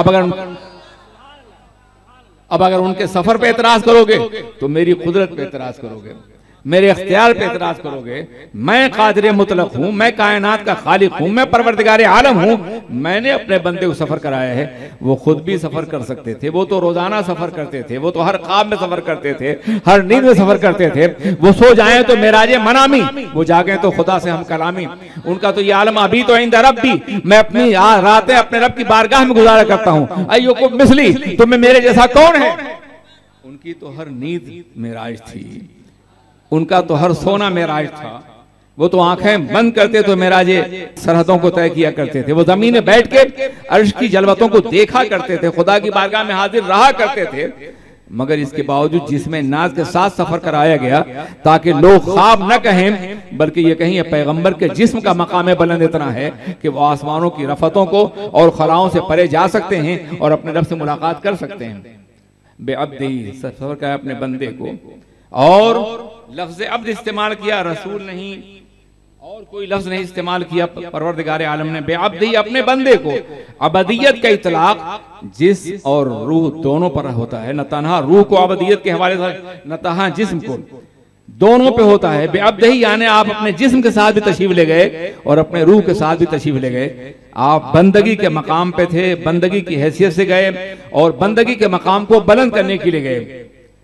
अब अगर उनके सफर पे एतराज करोगे तो मेरी कुदरत पे एतराज करोगे, मेरे इख्तियार पे एतराज करोगे। मैं कादिर मुतलक हूं, मैं कायनात का खालिक हूं, मैं परवरदिगार आलम हूं, मैंने अपने बंदे को सफर कराया है। वो खुद भी सफर कर सकते थे, वो तो रोजाना सफर करते थे, वो तो हर ख्वाब में सफर करते थे, हर नींद में सफर करते थे। वो सो जाए तो मेराजे मनामी, वो जागे तो खुदा से हम कलामी। उनका तो ये आलम अभी तो इंद रब्बी, मैं अपनी रातें अपने रब की बारगाह में गुजारा करता हूं। अयो को मिसली, तुम्हें मेरे जैसा कौन है। उनकी तो हर नींद मेराज थी, उनका तो हर सोना मेराज था। वो तो आंखें बंद करते तो मेराजे सरहदों को तय किया करते थे। वो जमीन में बैठ के अर्श की जलवतों को देखा करते थे, खुदा की बारगाह में हाजिर रहा करते थे। मगर इसके बावजूद जिसमें नाज के साथ सफर कराया गया ताकि लोग ख्वाब न कहें बल्कि ये कहें पैगंबर के जिस्म का मकाम बुलंद इतना है कि वो आसमानों की रफतों को और खलाओं से परे जा सकते हैं और अपने रब से मुलाकात कर सकते हैं। बेअब्दी सफर का अपने बंदे को, और लफ्ज अब्द इस्तेमाल किया, रसूल नहीं और कोई लफ्ज नहीं इस्तेमाल किया। परवरदिगार आलम ने बेअब्दी अपने बंदे को, अबदियत का इतलाक जिस्म और रूह दोनों पर होता है, न तन्हा रूह को अबदियत के हवाले से न तन्हा जिस्म को, दोनों पे होता है। बेअब्दी यानी आप अपने जिस्म के साथ भी तशरीफ ले गए और अपने रूह के साथ भी तशरीफ ले गए। आप बंदगी के मकाम पे थे, बंदगी की हैसियत से गए और बंदगी के मकाम को बुलंद करने के लिए गए।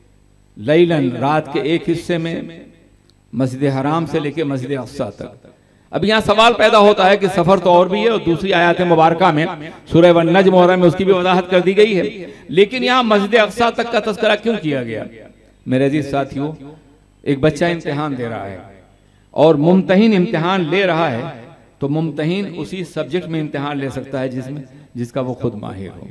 लैलन रात के एक हिस्से में मस्जिद हराम से लेकर मस्जिद अक्सा तक। अब यहाँ सवाल पैदा होता है कि सफर तो और भी है और दूसरी आयत मुबारका में सूरह वन-नज्म वगैरह में उसकी भी वजाहत कर दी गई है, लेकिन यहाँ मस्जिद अक्सा तक का तज़किरा क्यों किया गया। मेरे अजीज साथियों, एक बच्चा इम्तिहान दे रहा है और मुम्तहिन इम्तिहान ले रहा है, तो मुम्तहिन उसी सब्जेक्ट में इम्तिहान ले सकता है जिसका वो खुद माहिर हो।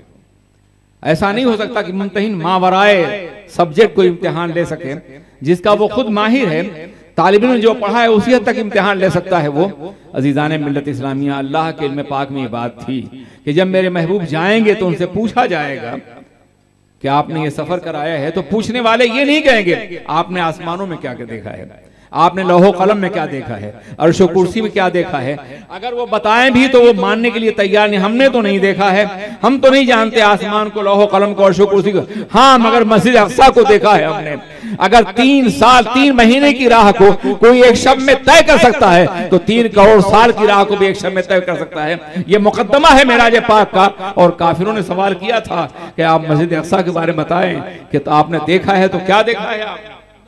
ऐसा नहीं हो सकता कि मुम्तहिन मावराए सब्जेक्ट को इम्तिहान ले सके जिसका वो खुद माहिर है। तालिब इल्म जो पढ़ा है उसी हद तक इम्तिहान ले सकता है वो। अजीज़ान मिल्लत इस्लामिया, अल्लाह के इल्म पाक में ये बात थी कि जब मेरे महबूब जाएंगे तो उनसे पूछा जाएगा कि आपने ये सफर कराया है, तो पूछने वाले ये नहीं कहेंगे आपने आसमानों में क्या क्या देखा है, आपने लौहो कलम में क्या देखा है, अर्शो कुर्सी में क्या देखा है। अगर वो बताएं भी तो वो मानने के लिए तैयार नहीं, हमने तो नहीं देखा है, हम तो नहीं जानते आसमान को, लौहो कलम को, अर्शो कुर्सी को। हाँ, मगर मस्जिद अक्सा को देखा है हमने। अगर 3 साल 3 महीने की राह को कोई एक शब में तय कर सकता है तो 3 करोड़ साल की राह को भी एक शब में तय कर सकता है। ये मुकद्दमा है मेराज पाक का। और काफिरों ने सवाल किया था कि आप मस्जिद अक्सा के बारे में बताएं कि तो आपने देखा है, तो क्या देखा है आप।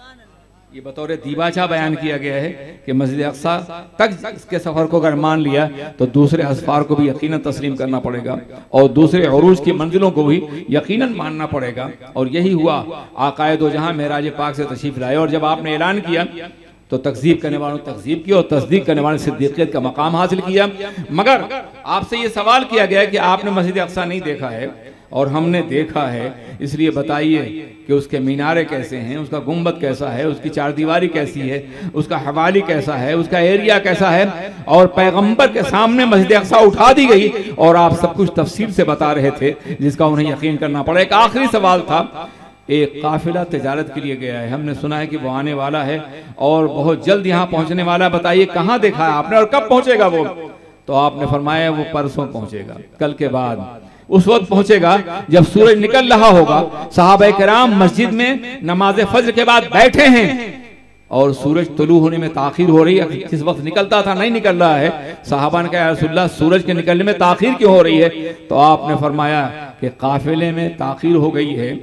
ये बतौर दीबाचा बयान किया गया है कि मस्जिद अक्सा तक इसके सफर को अगर मान लिया तो दूसरे असफार को भी यकीनन तस्लीम करना पड़ेगा और दूसरे उरूज की मंजिलों को भी यकीनन मानना पड़ेगा। और यही हुआ, आकाए दो जहां मेराज पाक से तशरीफ लाए और जब आपने ऐलान किया तो तकजीब करने वालों ने तकजीब की और तस्दीक करने वालों ने सिद्दीकियत का मकाम हासिल किया। मगर आपसे ये सवाल किया गया कि आपने मस्जिद अक्सा नहीं देखा है और हमने देखा है, इसलिए बताइए कि उसके मीनारे कैसे हैं, उसका गुंबद कैसा है, उसकी चारदीवारी कैसी है, उसका हवाली कैसा है, उसका एरिया कैसा है। और पैगंबर के सामने मस्जिद अक्सा उठा दी गई और आप सब कुछ तफसील से बता रहे थे जिसका उन्हें यकीन करना पड़ा। एक आखिरी सवाल था, एक काफिला तिजारत के लिए गया है, हमने सुना है कि वो आने वाला है और बहुत जल्द यहाँ पहुंचने वाला है, बताइए कहाँ देखा है आपने और कब पहुंचेगा वो। तो आपने फरमाया वो परसों पहुंचेगा, कल के बाद उस वक्त पहुंचेगा जब सूरज निकल रहा होगा। सहाबा किराम मस्जिद में नमाज फज्र के बाद बैठे हैं और सूरज तुलू होने में ताखीर हो रही है, जिस वक्त निकलता था नहीं निकल रहा है। सहाबा ने कहा या रसूलल्लाह सूरज के निकलने में ताखीर क्यों हो रही है। तो आपने फरमाया कि काफिले में ताखीर हो गई है,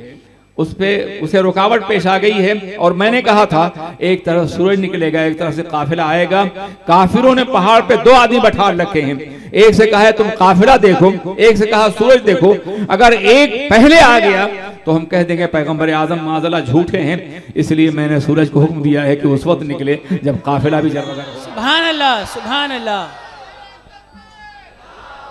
उसे रुकावट पेश आ गई है। और मैंने कहा था एक तरफ सूरज निकलेगा, एक तरफ से काफिला आएगा। काफिरों ने पहाड़ पे 2 आदमी बैठा रखे हैं, एक से कहा है तुम काफिला देखो, एक से कहा सूरज देखो। अगर एक पहले आ गया तो हम कह देंगे पैगंबर आजम माज़अल्लाह झूठे हैं, इसलिए मैंने सूरज को हुक्म दिया है कि उस वक्त निकले जब काफिला भी जब। सुभान अल्लाह, सुभान अल्लाह।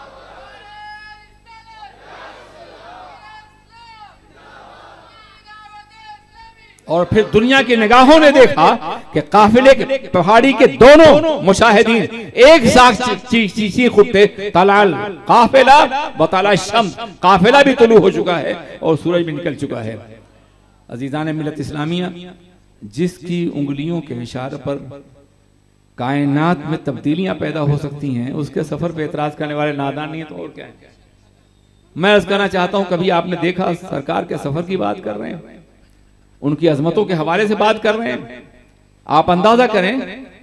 और फिर दुनिया की निगाहों ने देखा कि काफिले के पहाड़ी के दोनों मुशाहिदीन एक साथ चीख उठते, तलाल काफिला व तला शम्स, काफिला भी तुलू हो चुका है और सूरज भी निकल चुका है। अजीजान मिलत इस्लामिया, जिसकी उंगलियों के इशारे पर कायनात में तब्दीलियां पैदा हो सकती हैं, उसके सफर पे एतराज करने वाले नादान नहीं है तो और क्या है। मैं अर्ज करना चाहता हूं, कभी आपने देखा सरकार के सफर की बात कर रहे हैं, उनकी अजमतों के हवाले से बात कर रहे हैं। आप अंदाजा करें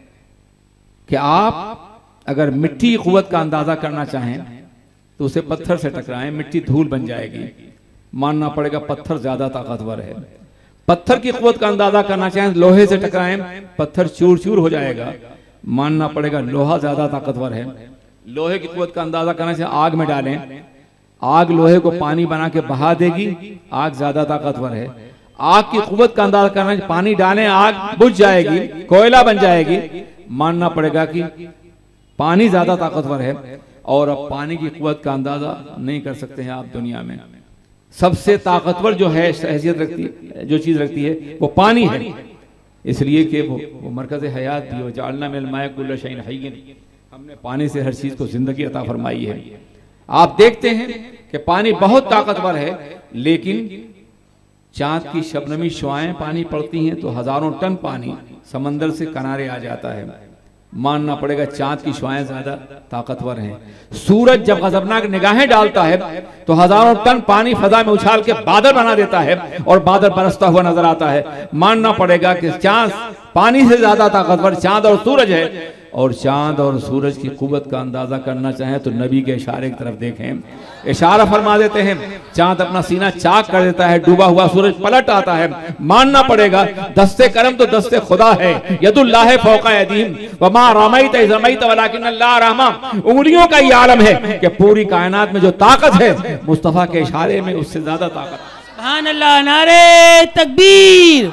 कि आप अगर मिट्टी की कुव्वत का अंदाजा करना चाहें तो उसे पत्थर से टकराएं, मिट्टी धूल बन जाएगी, मानना पड़ेगा पत्थर ज्यादा ताकतवर है। पत्थर की कुव्वत का अंदाजा करना चाहें, लोहे से टकराएं, पत्थर चूर चूर हो जाएगा, मानना पड़ेगा लोहा ज्यादा ताकतवर है। लोहे की कुव्वत का अंदाजा करना चाहें, आग में डालें, आग लोहे को पानी बना के बहा देगी, आग ज्यादा ताकतवर है। आग की कुव्वत का अंदाजा करना, पानी डालें, आग बुझ जाएगी, कोयला बन जाएगी, मानना पड़ेगा कि पानी ज्यादा ताकतवर है। और अब पानी की कुव्वत का अंदाजा नहीं कर सकते हैं आप दुनिया में। सबसे ताकतवर जो है हैसियत रखती है, जो चीज रखती है वो पानी है, इसलिए कि वो मरकज हयात भी हो। जालना मिल माए कुल्ल शैइन हय्यिन, हमने पानी से हर चीज को जिंदगी अता फरमाई है। आप देखते हैं कि पानी बहुत ताकतवर है, लेकिन चांद की शबनमी शुआएं पानी पड़ती हैं तो हजारों टन पानी समंदर से किनारे आ जाता है, मानना पड़ेगा चांद की शुआएं ज्यादा ताकतवर हैं। सूरज जब गजबनाक निगाहें डालता है तो हजारों टन पानी फजा में उछाल के बादल बना देता है और बादल बरसता हुआ नजर आता है, मानना पड़ेगा कि चांद पानी से ज्यादा ताकतवर चांद और सूरज है। और चांद और सूरज की कुव्वत का अंदाजा करना चाहें तो नबी के इशारे की तरफ देखें, इशारा फरमा देते हैं, चांद अपना सीना चाक कर देता है, डूबा हुआ सूरज पलट आता है, मानना पड़ेगा दस्ते करम तो दस्ते खुदा है, यदुल्लाह फौका यदीम वमा रमैत इज़ रमैत वलाकिन अल्लाह रहमा। उंगलियों का ये आलम है कि पूरी कायनात में जो ताकत है मुस्तफा के इशारे में उससे ज्यादा ताकत। सुभान अल्लाह, नारे तकबीर,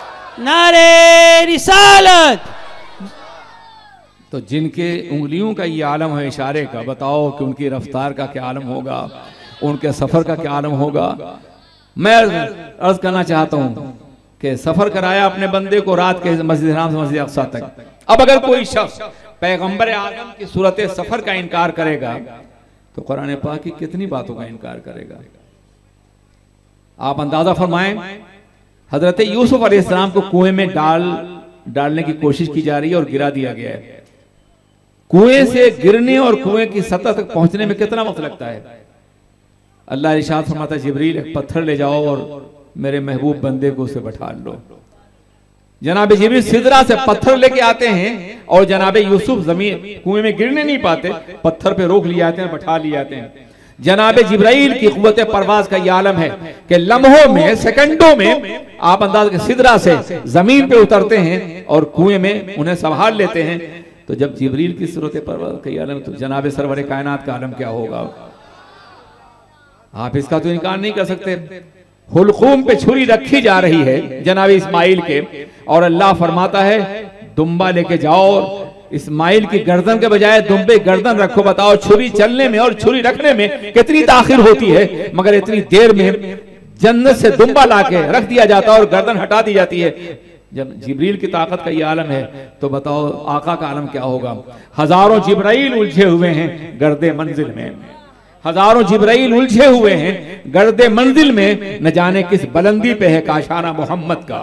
नारे रिसालत। तो जिनके उंगलियों का ये आलम है इशारे का, बताओ कि उनकी रफ्तार का क्या आलम होगा, उनके सफर का क्या आलम होगा। मैं अर्ज करना चाहता हूं कि सफर कराया अपने बंदे को रात के मस्जिद हराम से मस्जिद अक्सा तक। अब अगर कोई शख्स पैगंबर आदम की सूरत सफर का इनकार करेगा तो कुरान पाक की कितनी बातों का इनकार करेगा। आप अंदाजा फरमाएं, हजरत यूसुफ अलैहिस्सलाम को कुएं में डालने की कोशिश की जा रही है और गिरा दिया गया है। कुएं से गिरने और कुएं की सतह तक पहुंचने में कितना वक्त लगता है। अल्लाह इरशाद फरमाता है, जिब्रील एक पत्थर ले जाओ और मेरे महबूब बंदे को उसे बैठा लो। जनाब जिब्रील सिदरा से पत्थर लेके आते हैं और जनाब यूसुफ जमीन कुएं में गिरने नहीं पाते, पत्थर पे रोक लिए जाते हैं, बैठा लिए जाते हैं। जनाब जिब्राइल की कुव्वत परवाज का यह आलम है कि लम्हों में, सेकंडों में आप अंदाज सिदरा से जमीन पे उतरते हैं और कुएं में उन्हें संभाल लेते हैं। तो जब जिब्रील की सूरत परवाज का यह आलम, तो जनाब सरवर कायनात का आलम क्या होगा। आप इसका तो इनकार नहीं कर सकते। हुलकूम पे छुरी रखी जा रही है जनाब इस्माइल के, और अल्लाह फरमाता है दुम्बा लेके जाओ, इस्माइल की गर्दन के बजाय दुम्बे गर्दन रखो। बताओ छुरी चलने में और छुरी रखने में कितनी ताखिर होती है, मगर इतनी देर में जन्नत से दुम्बा लाके रख दिया जाता है और गर्दन हटा दी जाती है। जब जिब्रील की ताकत का ये आलम है तो बताओ आका का आलम क्या होगा। हजारों जिब्राइल उलझे हुए हैं गर्दे मंजिल में, हजारों जिब्राइल उलझे हुए हैं गर्दे मंजिल में, न जाने किस बुलंदी पे है काशाना मोहम्मद का।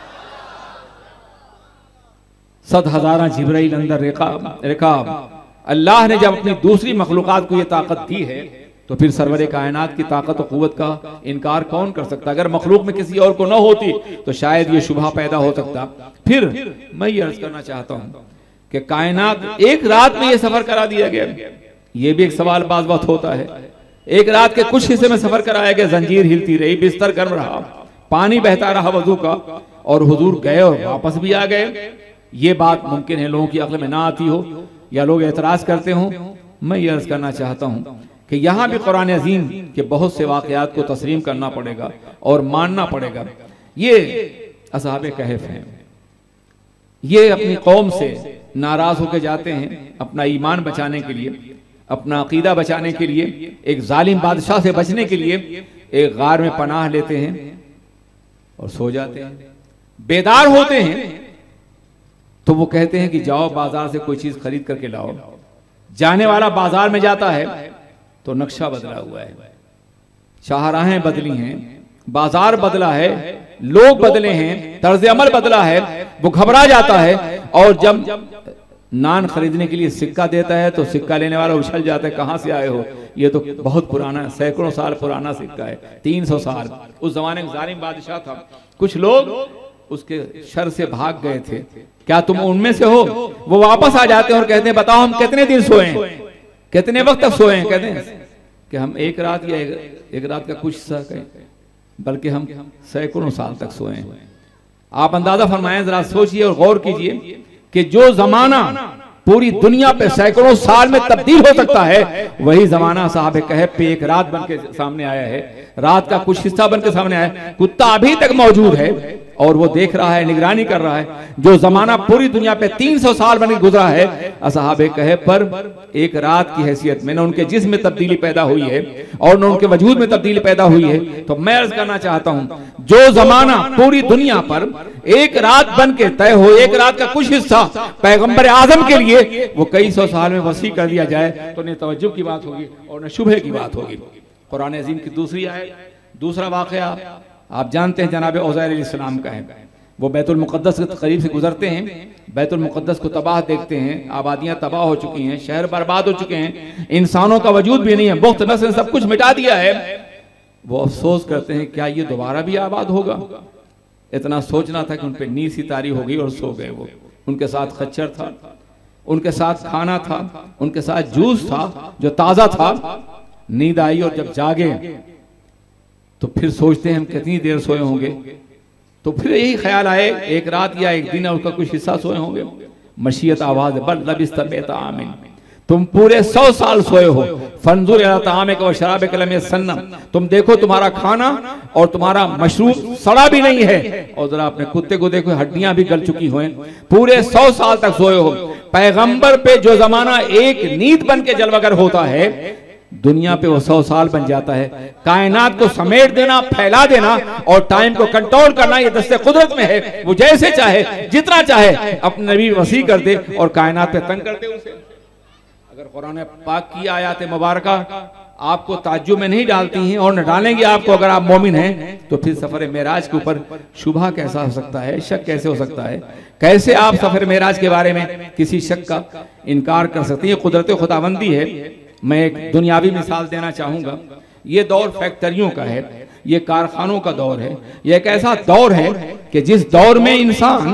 7,000 जिब्राइल अंदर रिकाब। अल्लाह ने जब अपनी दूसरी मखलूकात को यह ताकत दी है तो फिर सरवरे कायनात की ताकत और कुव्वत का इनकार कौन कर सकता। अगर मखलूक में किसी और को न होती तो शायद ये शुबहा पैदा हो सकता। फिर मैं ये अर्ज करना चाहता हूं कि कायनात एक रात में ये सफर करा दिया गया, ये भी एक सवाल बाज़ वक्त होता है। एक रात के कुछ हिस्से में सफर कराया गया, जंजीर हिलती रही, बिस्तर गर्म रहा, पानी बहता रहा वजू का, और हुजूर गए और वापस भी आ गए। ये बात मुमकिन है लोगों की अक्ल में ना आती हो या लोग एतराज करते हो। मैं ये अर्ज करना चाहता हूं कि यहां भी कुरान अजीम के बहुत से वाकयात को तस्लीम करना पड़ेगा और मानना पड़ेगा। ये असहाबे कहफ हैं, ये अपनी कौम से नाराज होकर जाते हैं अपना ईमान बचाने के लिए, अपना अकीदा बचाने के लिए, एक जालिम बादशाह से बचने के लिए एक गार में पनाह लेते हैं और सो जाते हैं। बेदार होते हैं तो वो कहते हैं कि जाओ बाजार से कोई चीज खरीद करके लाओ। जाने वाला बाजार में जाता है तो नक्शा बदला हुआ है, शाहराहें बदली हैं, बाजार बदला है, लोग बदले हैं, तर्ज अमल बदला है। वो घबरा जाता है और जब नान खरीदने के लिए सिक्का देता है तो सिक्का लेने वाला उछल जाता है, कहां से आए हो, ये तो बहुत पुराना, सैकड़ों साल पुराना सिक्का है, 300 साल। उस जमाने में जालिम बादशाह था, कुछ लोग उसके शर से भाग गए थे। क्या तुम उनमें से हो? वो वापस आ जाते हैं और कहते हैं बताओ हम कितने दिन सोए हैं, कितने वक्त तक सोए हैं? कहते हैं कि हम एक रात या एक रात का कुछ हिस्सा कहें, बल्कि हम सैकड़ों साल तक सोए हैं। आप अंदाजा फरमाएं, जरा सोचिए और गौर कीजिए कि जो जमाना पूरी दुनिया पे सैकड़ों साल में तब्दील हो सकता है, वही जमाना साहब कहफ पे एक रात बन के सामने आया है, रात का कुछ हिस्सा बन के सामने आया है। कुत्ता अभी तक मौजूद है और वो देख रहा है, निगरानी कर रहा है। जो जमाना पूरी दुनिया पे 300 साल बन के गुजरा है, असहाबे कहफ पर एक रात की हैसियत में न उनके जिस्म में तब्दीली पैदा हुई है और न उनके वजूद में तब्दीली पैदा हुई है। तो मैं अर्ज करना चाहता हूं, जो जमाना पूरी दुनिया पर एक रात बन के तय हो, एक रात का कुछ हिस्सा पैगंबर आजम के लिए वो कई सौ साल में वसी कर दिया जाए, तो न तवज्जुह की बात होगी और न शुभे की बात होगी। कुरान अजीम की दूसरी आयत, दूसरा वाकया आप जानते हैं, जनाब उज़ैर अलैहिस्सलाम का है। वो बैतुल मुक़द्दस के करीब से गुजरते हैं, बैतुल मुक़द्दस को तबाह देखते हैं, आबादियां तबाह हो चुकी हैं, शहर बर्बाद हो चुके हैं, इंसानों का वजूद भी नहीं है, बुख्त नस्ल ने सब कुछ मिटा दिया है। वो अफसोस करते हैं क्या ये दोबारा भी आबाद होगा? इतना सोचना था कि उन पर नींद सी तारी हो गई और सो गए। वो उनके साथ खच्चर था, उनके साथ खाना था, उनके साथ जूस था जो ताजा था। नींद आई और जब जागे तो फिर सोचते हैं हम कितनी देर सोए होंगे, तो फिर यही ख्याल आए एक रात या एक दिन उसका कुछ हिस्सा सोए होंगे। मशीयत आवाज बल लबिस्त बेता आमिन, तुम पूरे 100 साल सोए हो। फंजुर इला तामिक व शराबिक लम यसन्नम, तुम देखो तुम्हारा खाना और तुम्हारा मशरूब सड़ा भी नहीं है, और जरा अपने कुत्ते को देखो हड्डियां भी गल चुकी हुई। पूरे 100 साल तक सोए हो। पैगंबर पे जो जमाना एक नींद बन के जलवागर होता है, दुनिया पे वो 100 साल बन जाता है। कायनात को समेट देना, फैला देना और टाइम को कंट्रोल करना ये दस्ते कुदरत में है। वो जैसे चाहे, जितना चाहे अपने नबी वसी कर दे और कायनात पे तंग कर दे उसे। अगर कुरान पाक की आयत मुबारका आपको ताज्जुब में नहीं डालती हैं और न डालेंगे आपको, अगर आप मोमिन हैं, तो फिर सफर मेराज के ऊपर शुबहा कैसा हो सकता है, शक कैसे हो सकता है? कैसे आप सफर मेराज के बारे में किसी शक का इनकार कर सकते हैं? ये कुदरत खुदाबंदी है। मैं एक दुनियावी मिसाल देना चाहूंगा। ये दौर फैक्ट्रियों का है, ये कारखानों का दौर है। ये एक ऐसा दौर है कि जिस दौर में इंसान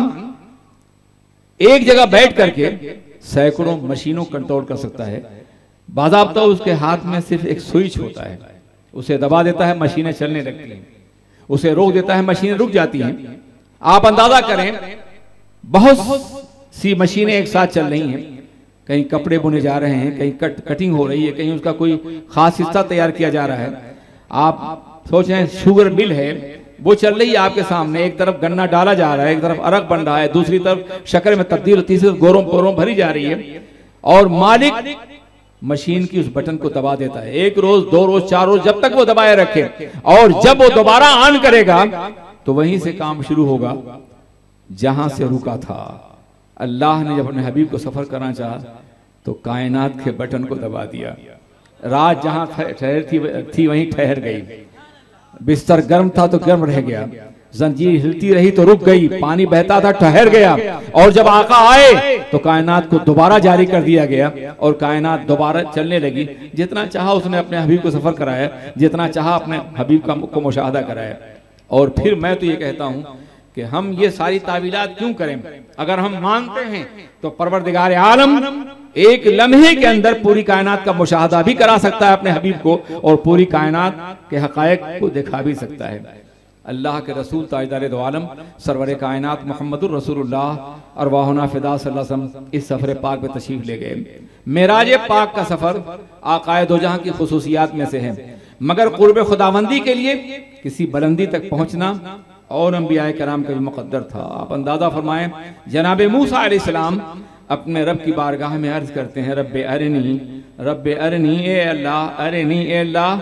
एक जगह बैठ करके सैकड़ों मशीनों कंट्रोल कर सकता है। बाज़ाब्ता उसके हाथ में सिर्फ एक स्विच होता है, उसे दबा देता है, मशीनें चलने लगती हैं, उसे रोक देता है, मशीनें रुक जाती हैं। आप अंदाजा करें, बहुत सी मशीनें एक साथ चल रही हैं। कहीं कपड़े बुने जा रहे हैं, कहीं कटिंग हो रही है, कहीं उसका कोई खास हिस्सा तैयार किया जा रहा है। आप सोचें शुगर मिल है, वो चल रही है आपके सामने, एक तरफ गन्ना डाला जा रहा है, एक तरफ अरक बन रहा है, दूसरी तरफ शक्कर में तब्दील, तीसरी तरफ गोरों भरी जा रही है, और मालिक मशीन की उस बटन को दबा देता है। 1 रोज 2 रोज 4 रोज, जब तक वो दबाए रखे, और जब वो दोबारा ऑन करेगा तो वहीं से काम शुरू होगा जहां से रुका था। अल्लाह ने जब अपने हबीब को सफर करना चाहा तो कायनात के बटन को दबा दिया। रात जहां ठहर थी वहीं ठहर गई, बिस्तर गर्म था तो गर्म रह गया, जंजीर हिलती रही तो रुक गई, पानी बहता था ठहर गया, और जब आका आए तो कायनात को दोबारा जारी कर दिया गया और कायनात दोबारा चलने लगी। जितना चाहा उसने अपने हबीब को सफर कराया, जितना चाहा अपने हबीब को मुशाहदा कराया। और फिर मैं तो ये कहता हूं कि हम ये सारी तावीलात क्यों करें? अगर हम मानते हैं तो परवरदिगार आलम एक लम्हे के अंदर पूरी कायनात का मुशाहदा भी करा सकता है अपने हबीब को, और पूरी कायनात के हकायक को दिखा भी सकता है। अल्लाह के रसूल ताजदार दो आलम सरवर कायनात मोहम्मदुर रसूलुल्लाह अरवाहुना फिदा सल्लल्लाहु अलैहि वसल्लम इस सफर पाक में तशरीफ ले गए। मेराज पाक का सफर आकाए दो जहां की खुसूसियात में से है, मगर कुर्ब खुदाबंदी के लिए किसी बुलंदी तक पहुंचना और अंबिया कराम का भी मुकद्दर था। आप अंदाजा फरमाएं, जनाब मूसा अलैहिस्सलाम अपने रब की बारगाह में अर्ज करते हैं, रब्बे अरनी ए अल्लाह, अरनी ए अल्लाह,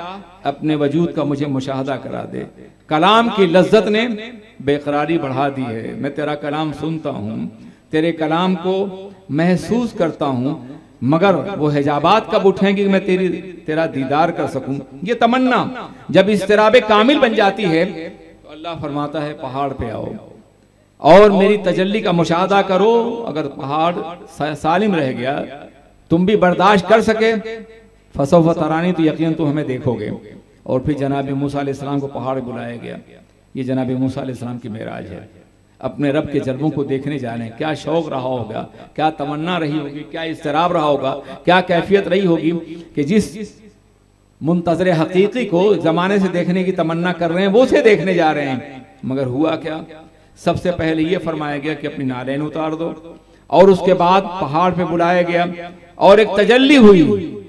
अपने वजूद का मुझे मुशाहदा करा दे। कलाम की लज्जत ने बेकरारी बढ़ा दी है। मैं तेरा कलाम सुनता हूँ, तेरे कलाम को महसूस करता हूँ, मगर वो हिजाबात कब उठेंगे कि मैं तेरा दीदार कर सकूं। ये तमन्ना जब इस्तिराब कामिल बन जाती है तो अल्लाह फरमाता है पहाड़ पे आओ और मेरी तजल्ली का मुशाहदा करो। अगर पहाड़ सालिम रह गया, तुम भी बर्दाश्त कर सके, फसौफ तरानी, तो यकीन तुम हमें देखोगे। और फिर जनाब मूसा अलैहिस्सलाम को पहाड़ बुलाया गया। ये जनाब मूसा अलैहिस्सलाम की मेराज है। अपने रब के जलवों को देखने जा रहे हैं। क्या शौक रहा होगा, क्या तमन्ना रही होगी, क्या इस्तराब रहा होगा, क्या कैफियत रही होगी कि जिस मुंतज़िर हकीकी को जमाने से देखने की तमन्ना कर रहे हैं वो उसे देखने जा रहे हैं। मगर हुआ क्या, सबसे पहले ये फरमाया गया कि अपनी नालें उतार दो, और उसके बाद पहाड़ पे बुलाया गया और एक तजल्ली हुई।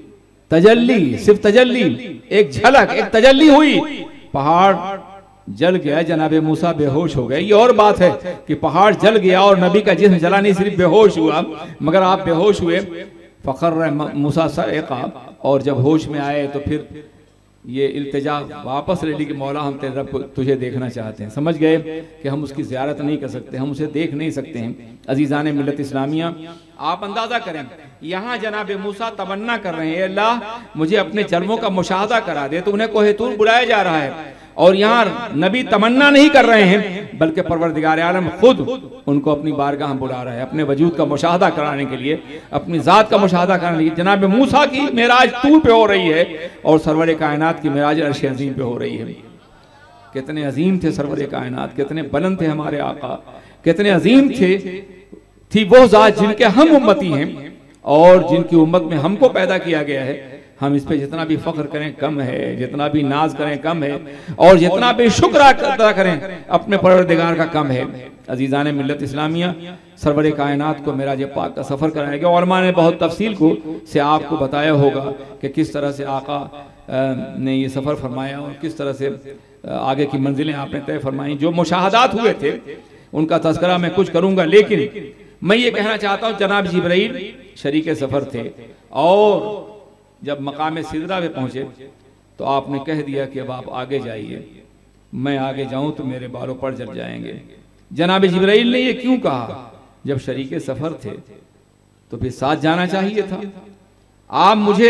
तजल्ली, सिर्फ तजल्ली, एक झलक, एक तजल्ली हुई। पहाड़ जल गया, जनाबे मूसा बेहोश हो गए। ये और बात है कि पहाड़ जल गया और नबी का जिस्म जला नहीं, सिर्फ बेहोश हुआ। मगर आप बेहोश हुए, फखर मूसा सएका, और जब होश में आए तो फिर ये इल्तिजा वापस ले ली कि मौला हम तेरे रब को तुझे देखना चाहते हैं। समझ गए कि हम उसकी ज़ियारत नहीं कर सकते, हम उसे देख नहीं सकते हैं। अजीज़ान मिल्लत इस्लामिया, आप अंदाज़ा करें, यहाँ जनाब मूसा तमन्ना कर रहे हैं, अल्लाह मुझे अपने जलवों का मुशाहदा करा दे, तो उन्हें कोहे तूर बुलाया जा रहा है। और यहाँ नबी तमन्ना नहीं कर रहे हैं, बल्कि परवरदिगार आलम खुद उनको अपनी बारगाह बुला रहा है, अपने वजूद का मुशाहदा कराने के लिए, अपनी ज़ात का मुशाहदा कराने के लिए। जनाब मूसा की मेराज तूर पे हो रही है और सरवर कायनात की मेराज अर्श अज़ीम पे हो रही है। कितने अजीम थे सरवर कायनात, कितने बुलंद थे हमारे आका, कितने अजीम थी वो ज़ात जिनके हम उम्मती हैं और जिनकी उम्मत में हमको पैदा किया गया है। हम इस पे जितना भी फख्र करें कम है, जितना भी नाज करें कम है, और जितना भी शुक्र अदा करें अपने परवरदिगार का कम है। अजीज़ान मिल्लत इस्लामिया, सरवर कायनात को मेराज पाक का सफ़र कराया गया। और मैंने बहुत तफसील से आपको बताया होगा कि किस तरह से आका ने ये सफ़र फरमाया और किस तरह से आगे की मंजिलें आपने तय फरमाई। जो मुशाहदात हुए थे उनका तज़किरा मैं कुछ करूँगा, लेकिन मैं ये कहना चाहता हूँ जनाब जिब्राइल शरीक सफ़र थे, और जब मकाम सिदरा पे पहुंचे तो आपने कह दिया कि अब आप आगे जाइए, मैं आगे जाऊं तो मेरे बालों पर जल जाएंगे। जनाब जिब्राइल ने ये क्यों कहा? जब शरीके सफर थे तो फिर साथ जाना चाहिए था। आप मुझे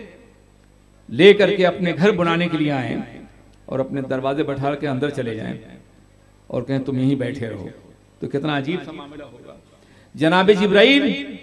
ले करके अपने घर बुलाने के लिए आए और अपने दरवाजे बैठा के अंदर चले जाएं और कहें तुम यहीं बैठे रहो, तो कितना अजीब सा मामला होगा। जनाब जिब्राइल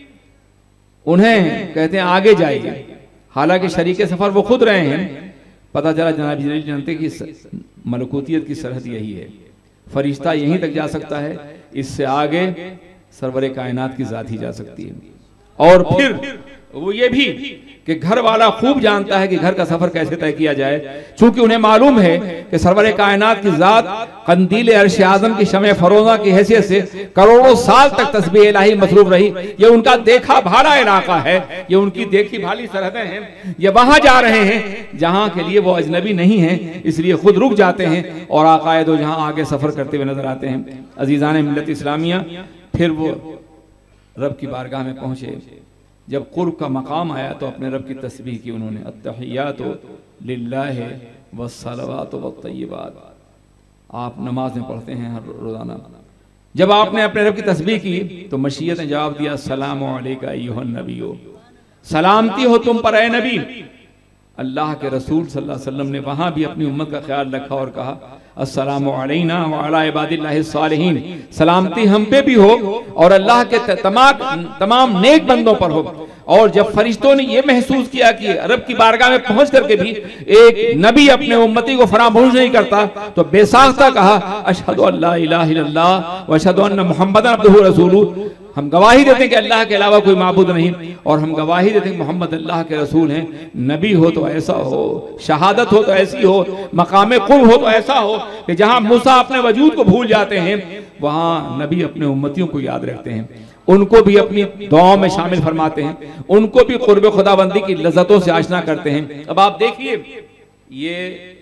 उन्हें कहते हैं आगे जाइए, हालांकि शरीके सफर वो खुद रहे हैं। पता चला जनाब जिब्राइल जानते कि मलकूतियत की सरहद यही है, फरिश्ता यहीं तक जा सकता है, इससे आगे सरवरे कायनात की जात ही जा सकती है। और फिर वो ये भी कि घर वाला खूब जानता है कि घर का सफर कैसे तय किया जाए, चूंकि उन्हें मालूम है कि सरवरे कायनात की जात कंदील अर्श आज़म की शमे फरोजा की हैसियत से करोड़ों साल तक तस्बीह इलाही मसरूफ रही। ये उनका देखा भाड़ा इलाका है, ये उनकी देखी भाली सरहदें हैं। ये वहां जा रहे हैं जहां के लिए वो अजनबी नहीं है, इसलिए खुद रुक जाते हैं और आकाए दो जहां आगे सफर करते हुए नजर आते हैं। अजीज़ान मिल्लत इस्लामिया, फिर वो रब की बारगाह में पहुंचे। जब कुर्ब का मकाम आया तो अपने रब की तस्बीह की उन्होंने, अत्तहियातु लिल्लाहि वस्सलावातु वत्तय्यिबात। आप नमाज में पढ़ते हैं हर रोजाना। जब आपने अपने रब की तस्बीह की तो मशीयत ने जवाब दिया, सलामु अलैका अय्युहन नबिय्यो, सलामती हो तुम पर ए नबी। अल्लाह के रसूल सल्लल्लाहु अलैहि वसल्लम ने वहां भी अपनी उम्मत का ख्याल रखा और कहा, अस्सलामु अलैना व अला इबादिल्लाहि सालिहीन, सलामती हम पे भी हो और अल्लाह के तमाम नेक बंदों पर हो। और जब फरिश्तों ने यह महसूस किया कि रब की बारगाह में पहुंच करके भी एक नबी अपने उम्मती को फरामोश नहीं करता, तो बेसाख्ता कहा, अशहदु अल्ला इलाहा इल्लल्लाह व अशहदु अन्ना मुहम्मदन अब्दुहु व रसूलुहु, हम गवाही देते हैं कि अल्लाह के अलावा कोई माबूद नहीं, और हम गवाही देते हैं कि मोहम्मद अल्लाह के रसूल हैं। नबी हो तो ऐसा हो, शहादत हो तो ऐसी हो, मकाम कुर्ब हो तो ऐसा हो कि जहां मूसा अपने वजूद को भूल जाते हैं वहां नबी अपने उम्मतियों को याद रखते हैं, उनको भी अपनी दुआओं में शामिल फरमाते हैं, उनको भी कुर्ब खुदाबंदी की लज़्ज़तों से आशना करते हैं। अब आप देखिए, ये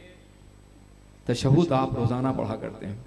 तशहुद आप रोजाना पढ़ा करते हैं,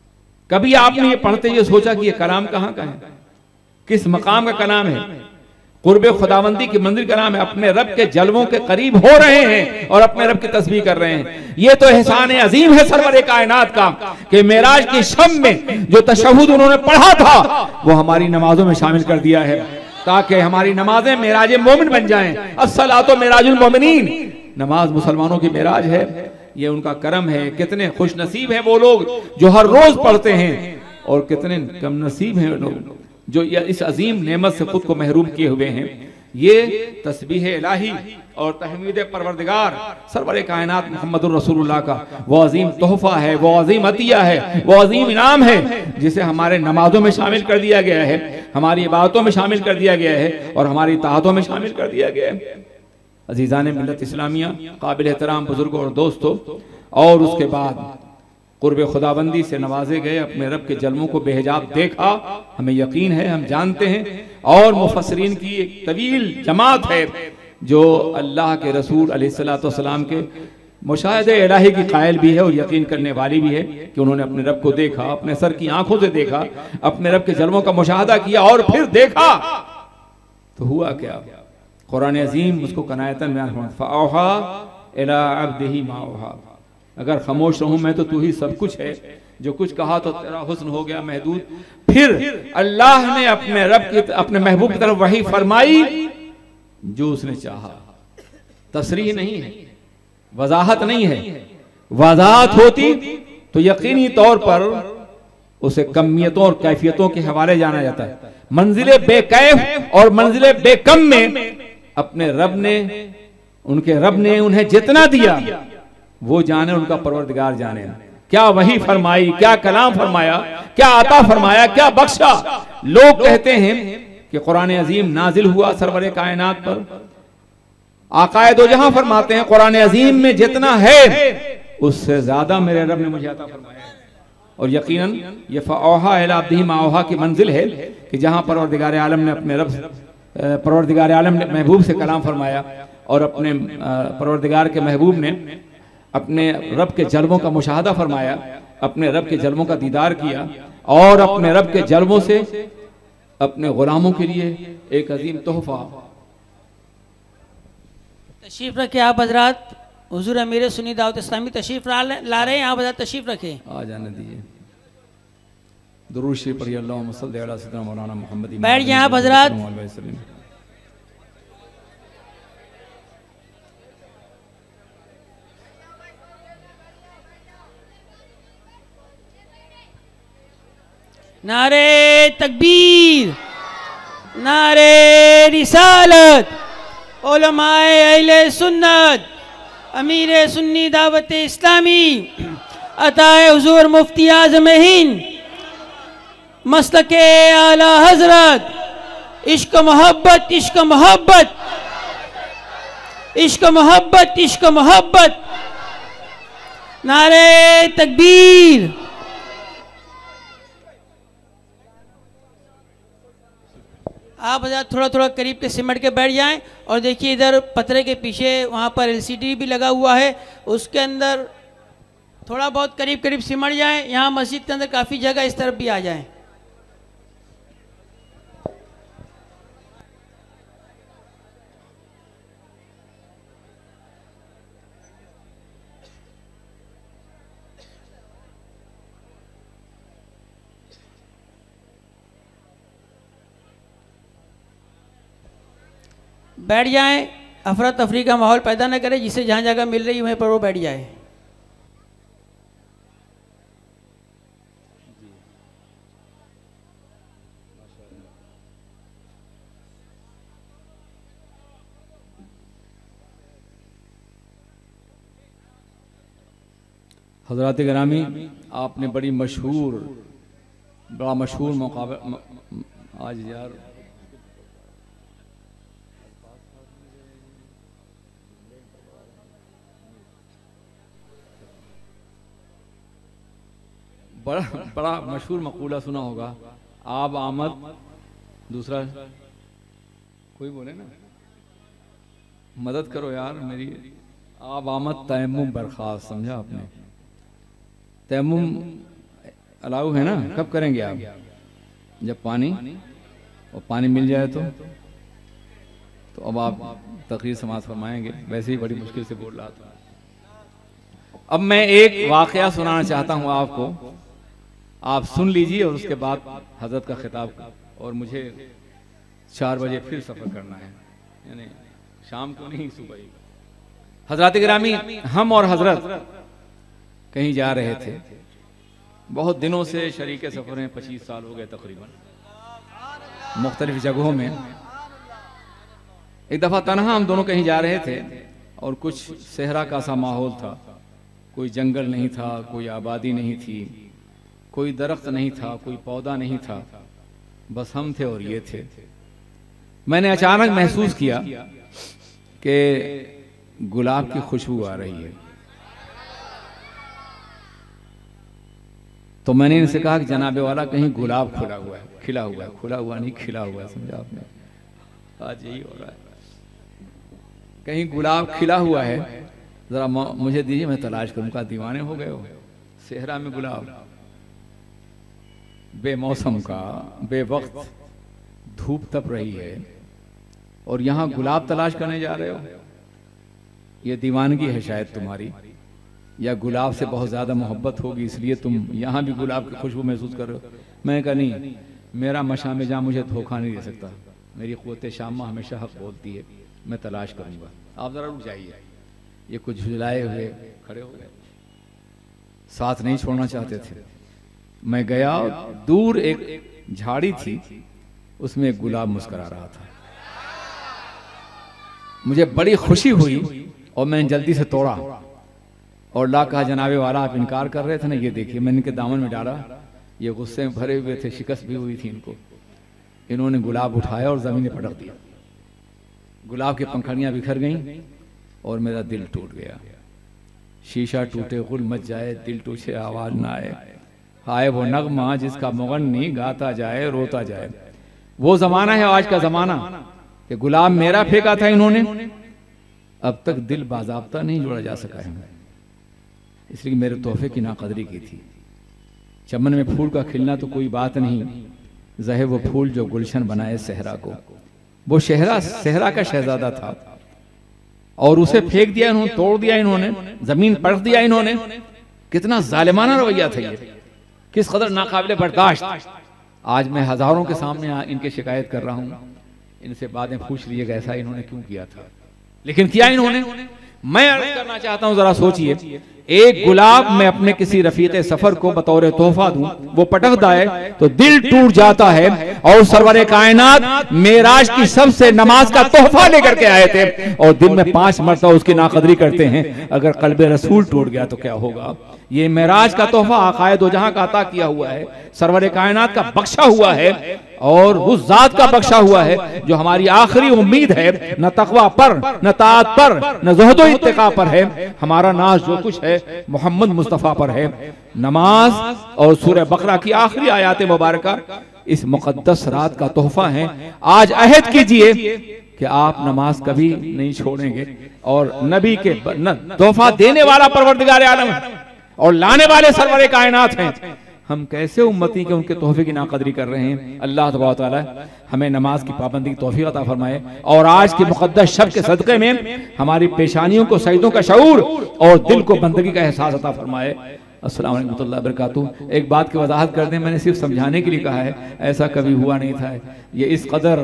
कभी आपने ये पढ़ते ये सोचा कि ये कलाम कहाँ का है, किस मकाम का कलाम है? कुर्ब खुदावंदी की मंजिल का नाम है, अपने रब के जलवों के करीब हो रहे हैं और अपने रब की तस्बीह कर रहे हैं। ये तो एहसान अजीम है सरवर कायनात का कि मेराज की शब में जो तशहुद उन्होंने पढ़ा था वो हमारी नमाजों में शामिल कर दिया है, ताकि हमारी नमाजें मेराज मोमिन बन जाएं। अस्सलातो मेराजुल मोमिनीन, नमाज मुसलमानों की मेराज है, ये उनका करम है। कितने खुश नसीब हैं वो लोग जो हर रोज पढ़ते हैं, और कितने कम नसीब हैं लोग जो इस अजीम नेमत से खुद को महरूम किए हुए हैं। ये तस्बीह इलाही और तहमीद परवरदिगार सरवर कायनात मुहम्मदुर रसूलुल्लाह का वो अजीम तोहफा है, वो अजीम अतिया है, वो अजीम इनाम है, जिसे हमारे नमाजों में शामिल कर दिया गया है, हमारी इबादतों में शामिल कर दिया गया है और हमारी ताहतों में शामिल कर दिया गया है। अजीज़ान मिल्लत इस्लामिया, काबिल एहतराम बुजुर्गों और दोस्तों, और उसके बाद कुर्ब खुदाबंदी से नवाजे गए, अपने रब के जलमों को बेहिजाब देखा, हमें यकीन है, हम जानते हैं, और मुफस्सिरीन की एक तवील जमात है जो अल्लाह के रसूल अलैहिस्सलाम के मुशाहिदे इलाही की कायल भी है और यकीन करने वाली भी है कि उन्होंने अपने रब को देखा, अपने सर की आंखों से देखा, अपने रब के जलमों का मुशाहदा किया और फिर देखा तो हुआ क्या। कुरान अजीम उसको कनायतन बयान फअौहा इला अब्दिही मा औहा, अगर खामोश रहूं मैं तो तू ही सब कुछ है, जो कुछ कहा तो तेरा हुस्न हो गया महदूद। फिर अल्लाह ने अपने रब की अपने महबूब की तरफ वही फरमाई जो उसने चाहा। तसरीह नहीं है, वजाहत नहीं है, वजाहत होती तो यकीनी तौर पर उसे कमियतों और कैफियतों के हवाले जाना जाता है। मंजिले बेकैफ और मंजिले बेकम में अपने रब ने, उनके रब ने उन्हें जितना दिया वो जाने, उनका परवरदिगार जाने। क्या वही फरमाई, क्या कलाम फरमाया, क्या अता फरमाया, क्या बख्शा। लोग कहते हैं कि कुरान अजीम नाजिल हुआ सरवरे कायनात पर, आकाए दो जहां फरमाते हैं कुरान अजीम में जितना है उससे ज्यादा मेरे रब ने मुझे अता फरमाया। और यकीनन ये फअौहा इला अब्दिही मा औहा की मंजिल है कि जहां परवरदिगार आलम ने अपने रब, परवरदिगार आलम ने महबूब से कलाम फरमाया और अपने परवरदिगार के महबूब ने अपने रब के जलवों का मुशाहदा फरमाया, अपने रब के जलवों का दीदार किया और अपने रब के जलवों से अपने गुलामों के लिए एक अजीम तोहफा। तशरीफ रखे आप हजरात, हुजूर अमीर सुन्नी दावत इस्लामी तशरीफ ला रहे हैं, आप हजरात तशरीफ रखें, आ जाने दीजिए। दुरूद शरीफ पढ़िए, अल्लाहुम्मा सल्ली अला सय्यिदना मौलाना मुहम्मद। बैठ जाएं आप हजरात। नारे तकबीर, नारे रिसालत, उलमाए अहले सुन्नत, अमीर सुन्नी दावत इस्लामी, अताए हुजूर मुफ्ती आज़म हिंद, मसलके आला हजरत, इश्क मोहब्बत, इश्क मोहब्बत, इश्क मोहब्बत, इश्क मोहब्बत, नारे तकबीर। आप हज़रात थोड़ा थोड़ा करीब के सिमट के बैठ जाएं और देखिए इधर पतरे के पीछे वहाँ पर एलसीडी भी लगा हुआ है, उसके अंदर थोड़ा बहुत करीब करीब सिमट जाएं। यहाँ मस्जिद के अंदर काफ़ी जगह, इस तरफ भी आ जाएं। बैठ जाएं, अफरा तफरी का माहौल पैदा न करें, जिससे जहाँ जगह मिल रही है वहीं पर वो बैठ जाए। हज़रात गिरामी, आपने बड़ा मशहूर मुकाबला आज यार बड़ा मशहूर मकूला सुना होगा, आब आमद, दूसरा कोई बोले ना, मदद करो यार मेरी, आब आमद तयम्मुम बरखास्त, समझा आपने? तयम्मुम अलाउ है ना, कब करेंगे आप? जब पानी मिल जाए तो तो अब आप तकरीर समाअत फरमाएंगे, वैसे ही बड़ी मुश्किल से बोल रहा था। अब मैं एक वाकया सुनाना चाहता हूँ आपको, आप सुन लीजिए और उसके बाद हजरत का खिताब। और मुझे 4 बजे फिर सफ़र करना है, यानी शाम को नहीं, सुबह ही। हजरत गिरामी, हम और हजरत कहीं जा रहे थे, बहुत दिनों से शरीके सफ़र हैं, 25 साल हो गए तकरीबन, मुख्तलिफ जगहों में। एक दफ़ा तनहा हम दोनों कहीं जा रहे थे और कुछ सहरा का सा माहौल था, कोई जंगल नहीं था, कोई आबादी नहीं थी, कोई दरख्त नहीं था, कोई पौधा नहीं था, बस हम थे और ये थे। मैंने अचानक महसूस किया कि गुलाब की खुशबू आ रही है, तो मैंने इनसे कहा कि जनाबे वाला कहीं गुलाब खुला हुआ है, खिला हुआ है, खुला हुआ नहीं खिला हुआ है, समझा आपने? आज यही हो रहा है, कहीं गुलाब खिला हुआ है, जरा मुझे दीजिए, मैं तलाश करूंगा। दीवाने हो गए हो, सेहरा में गुलाब, बेमौसम का, बेवक्त धूप तप रही है और यहाँ गुलाब तलाश करने जा रहे हो? ये दीवानगी है शायद तुम्हारी, या गुलाब से बहुत ज्यादा मोहब्बत होगी इसलिए तुम यहाँ भी गुलाब की खुशबू महसूस कर रहे हो। मैं कहा नहीं, मेरा मशाम जहाँ मुझे धोखा नहीं दे सकता, मेरी क़ुव्वत शामा हमेशा हक बोलती है, मैं तलाश करूंगा, आप जरा रुक जाइए। ये कुछ झुलाए हुए खड़े हो गए, साथ नहीं छोड़ना चाहते थे। मैं गया, दूर एक झाड़ी थी, उसमें एक गुलाब मुस्कुरा रहा था, मुझे बड़ी खुशी हुई और मैंने जल्दी से तोड़ा और ला कहा, जनाबे वाला आप इनकार कर रहे थे ना, ये देखिए। मैंने इनके दामन में डाला, ये गुस्से में भरे हुए थे, शिकस्त भी हुई थी इनको। इन्होंने गुलाब उठाया और जमीन में पटक दिया, गुलाब की पंखड़ियां बिखर गईं और मेरा दिल टूट गया। शीशा टूटे गुल मच जाए, दिल टूटे आवाज ना आए, हाय वो नगमा जिसका मुगन्नी गाता जाए रोता जाए। वो जमाना है आज का जमाना कि गुलाब मेरा फेंका था इन्होंने, अब तक दिल बाज़ाब्ता नहीं जोड़ा जा सका है, इसलिए मेरे तोहफे की नाकदरी की थी। चमन में फूल का खिलना तो कोई बात नहीं, ज़हे वो फूल जो गुलशन बनाए सहरा को। वो सहरा का शहजादा था और उसे फेंक दिया इन्होंने, तोड़ दिया इन्होंने, जमीन पलट दिया इन्होंने। कितना जालिमाना रवैया था ये, किस कदर नाकाबिले बर्दाश्त। आज मैं हजारों के सामने इनकी शिकायत कर रहा हूं, इनसे बातें पूछ लीजिएगा ऐसा इन्होंने क्यों किया था, लेकिन किया इन्होंने। मैं अर्ज करना चाहता हूं, जरा सोचिए, एक गुलाब मैं अपने किसी रफीके सफर को बतौर तोहफा दूं, वो पटक जाए तो दिल टूट जाता है। और सरवरे कायनात मेराज की सबसे नमाज का तोहफा लेकर के आए थे और दिन में 5 मरतबा उसकी नाकदरी करते हैं। अगर कल्बे रसूल टूट गया तो क्या होगा। ये मेराज का तोहफा आकाए दो जहां का अता किया हुआ है, सरवरे कायनात का बख्शा हुआ है और उस जात का बख्शा हुआ है जो हमारी आखिरी उम्मीद है। न तकवा पर, न ताअत पर, न ज़ुहद व इत्तिका पर है, हमारा नाज जो कुछ है मोहम्मद मुस्तफ़ा पर है। नमाज और सूरह बकरा की आखिरी आयात मुबारका इस मुक़द्दस रात का तोहफा है। आज अहद कीजिए कि आप नमाज कभी नहीं छोड़ेंगे और नबी के तोहफा देने वाला परवरदिगार आलम और लाने वाले सरवरे कायनात हैं। हम कैसे उम्मती के उनके तोहफे की नाकदरी कर रहे हैं। अल्लाह तबारक व तआला हमें नमाज की पाबंदी की तौफीक अता फरमाए और आज के मुक़द्दस शब के सदक़े में हमारी पेशानियों को सजदों का शऊर और दिल को बंदगी का एहसास अता फरमाए। अस्सलाम वालेकुम रहमतुल्लाहि व बरकातुहू। एक बात की वजाहत कर दें, मैंने सिर्फ समझाने के लिए कहा है, ऐसा कभी हुआ नहीं था। ये इस कदर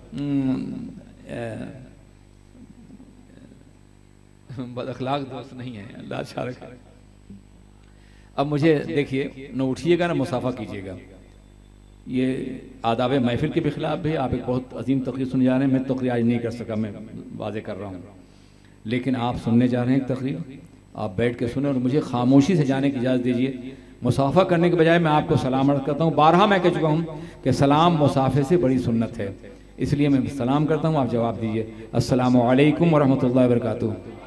बदअखलाक दोस्त नहीं है, अल्लाह अच्छा रखे। अब मुझे देखिए, न उठिएगा न मुसाफा कीजिएगा, ये आदाब महफिल के भी खिलाफ भी। आप एक बहुत अजीम तकरीर सुनने जा रहे हैं, मैं तकरीर आज नहीं कर सका, मैं वाजे कर रहा हूँ, लेकिन आप सुनने जा रहे हैं एक तकरीर, आप बैठ के सुने और मुझे खामोशी से जाने की इजाज़त दीजिए। मुसाफा करने के बजाय मैं आपको सलाम अर्ज़ करता हूँ। 12 मैं कह चुका हूँ कि सलाम मुसाफे से बड़ी सुन्नत है, इसलिए मैं सलाम करता हूँ, आप जवाब दीजिए। अस्सलामु अलैकुम व रहमतुल्लाहि व बरकातुहू।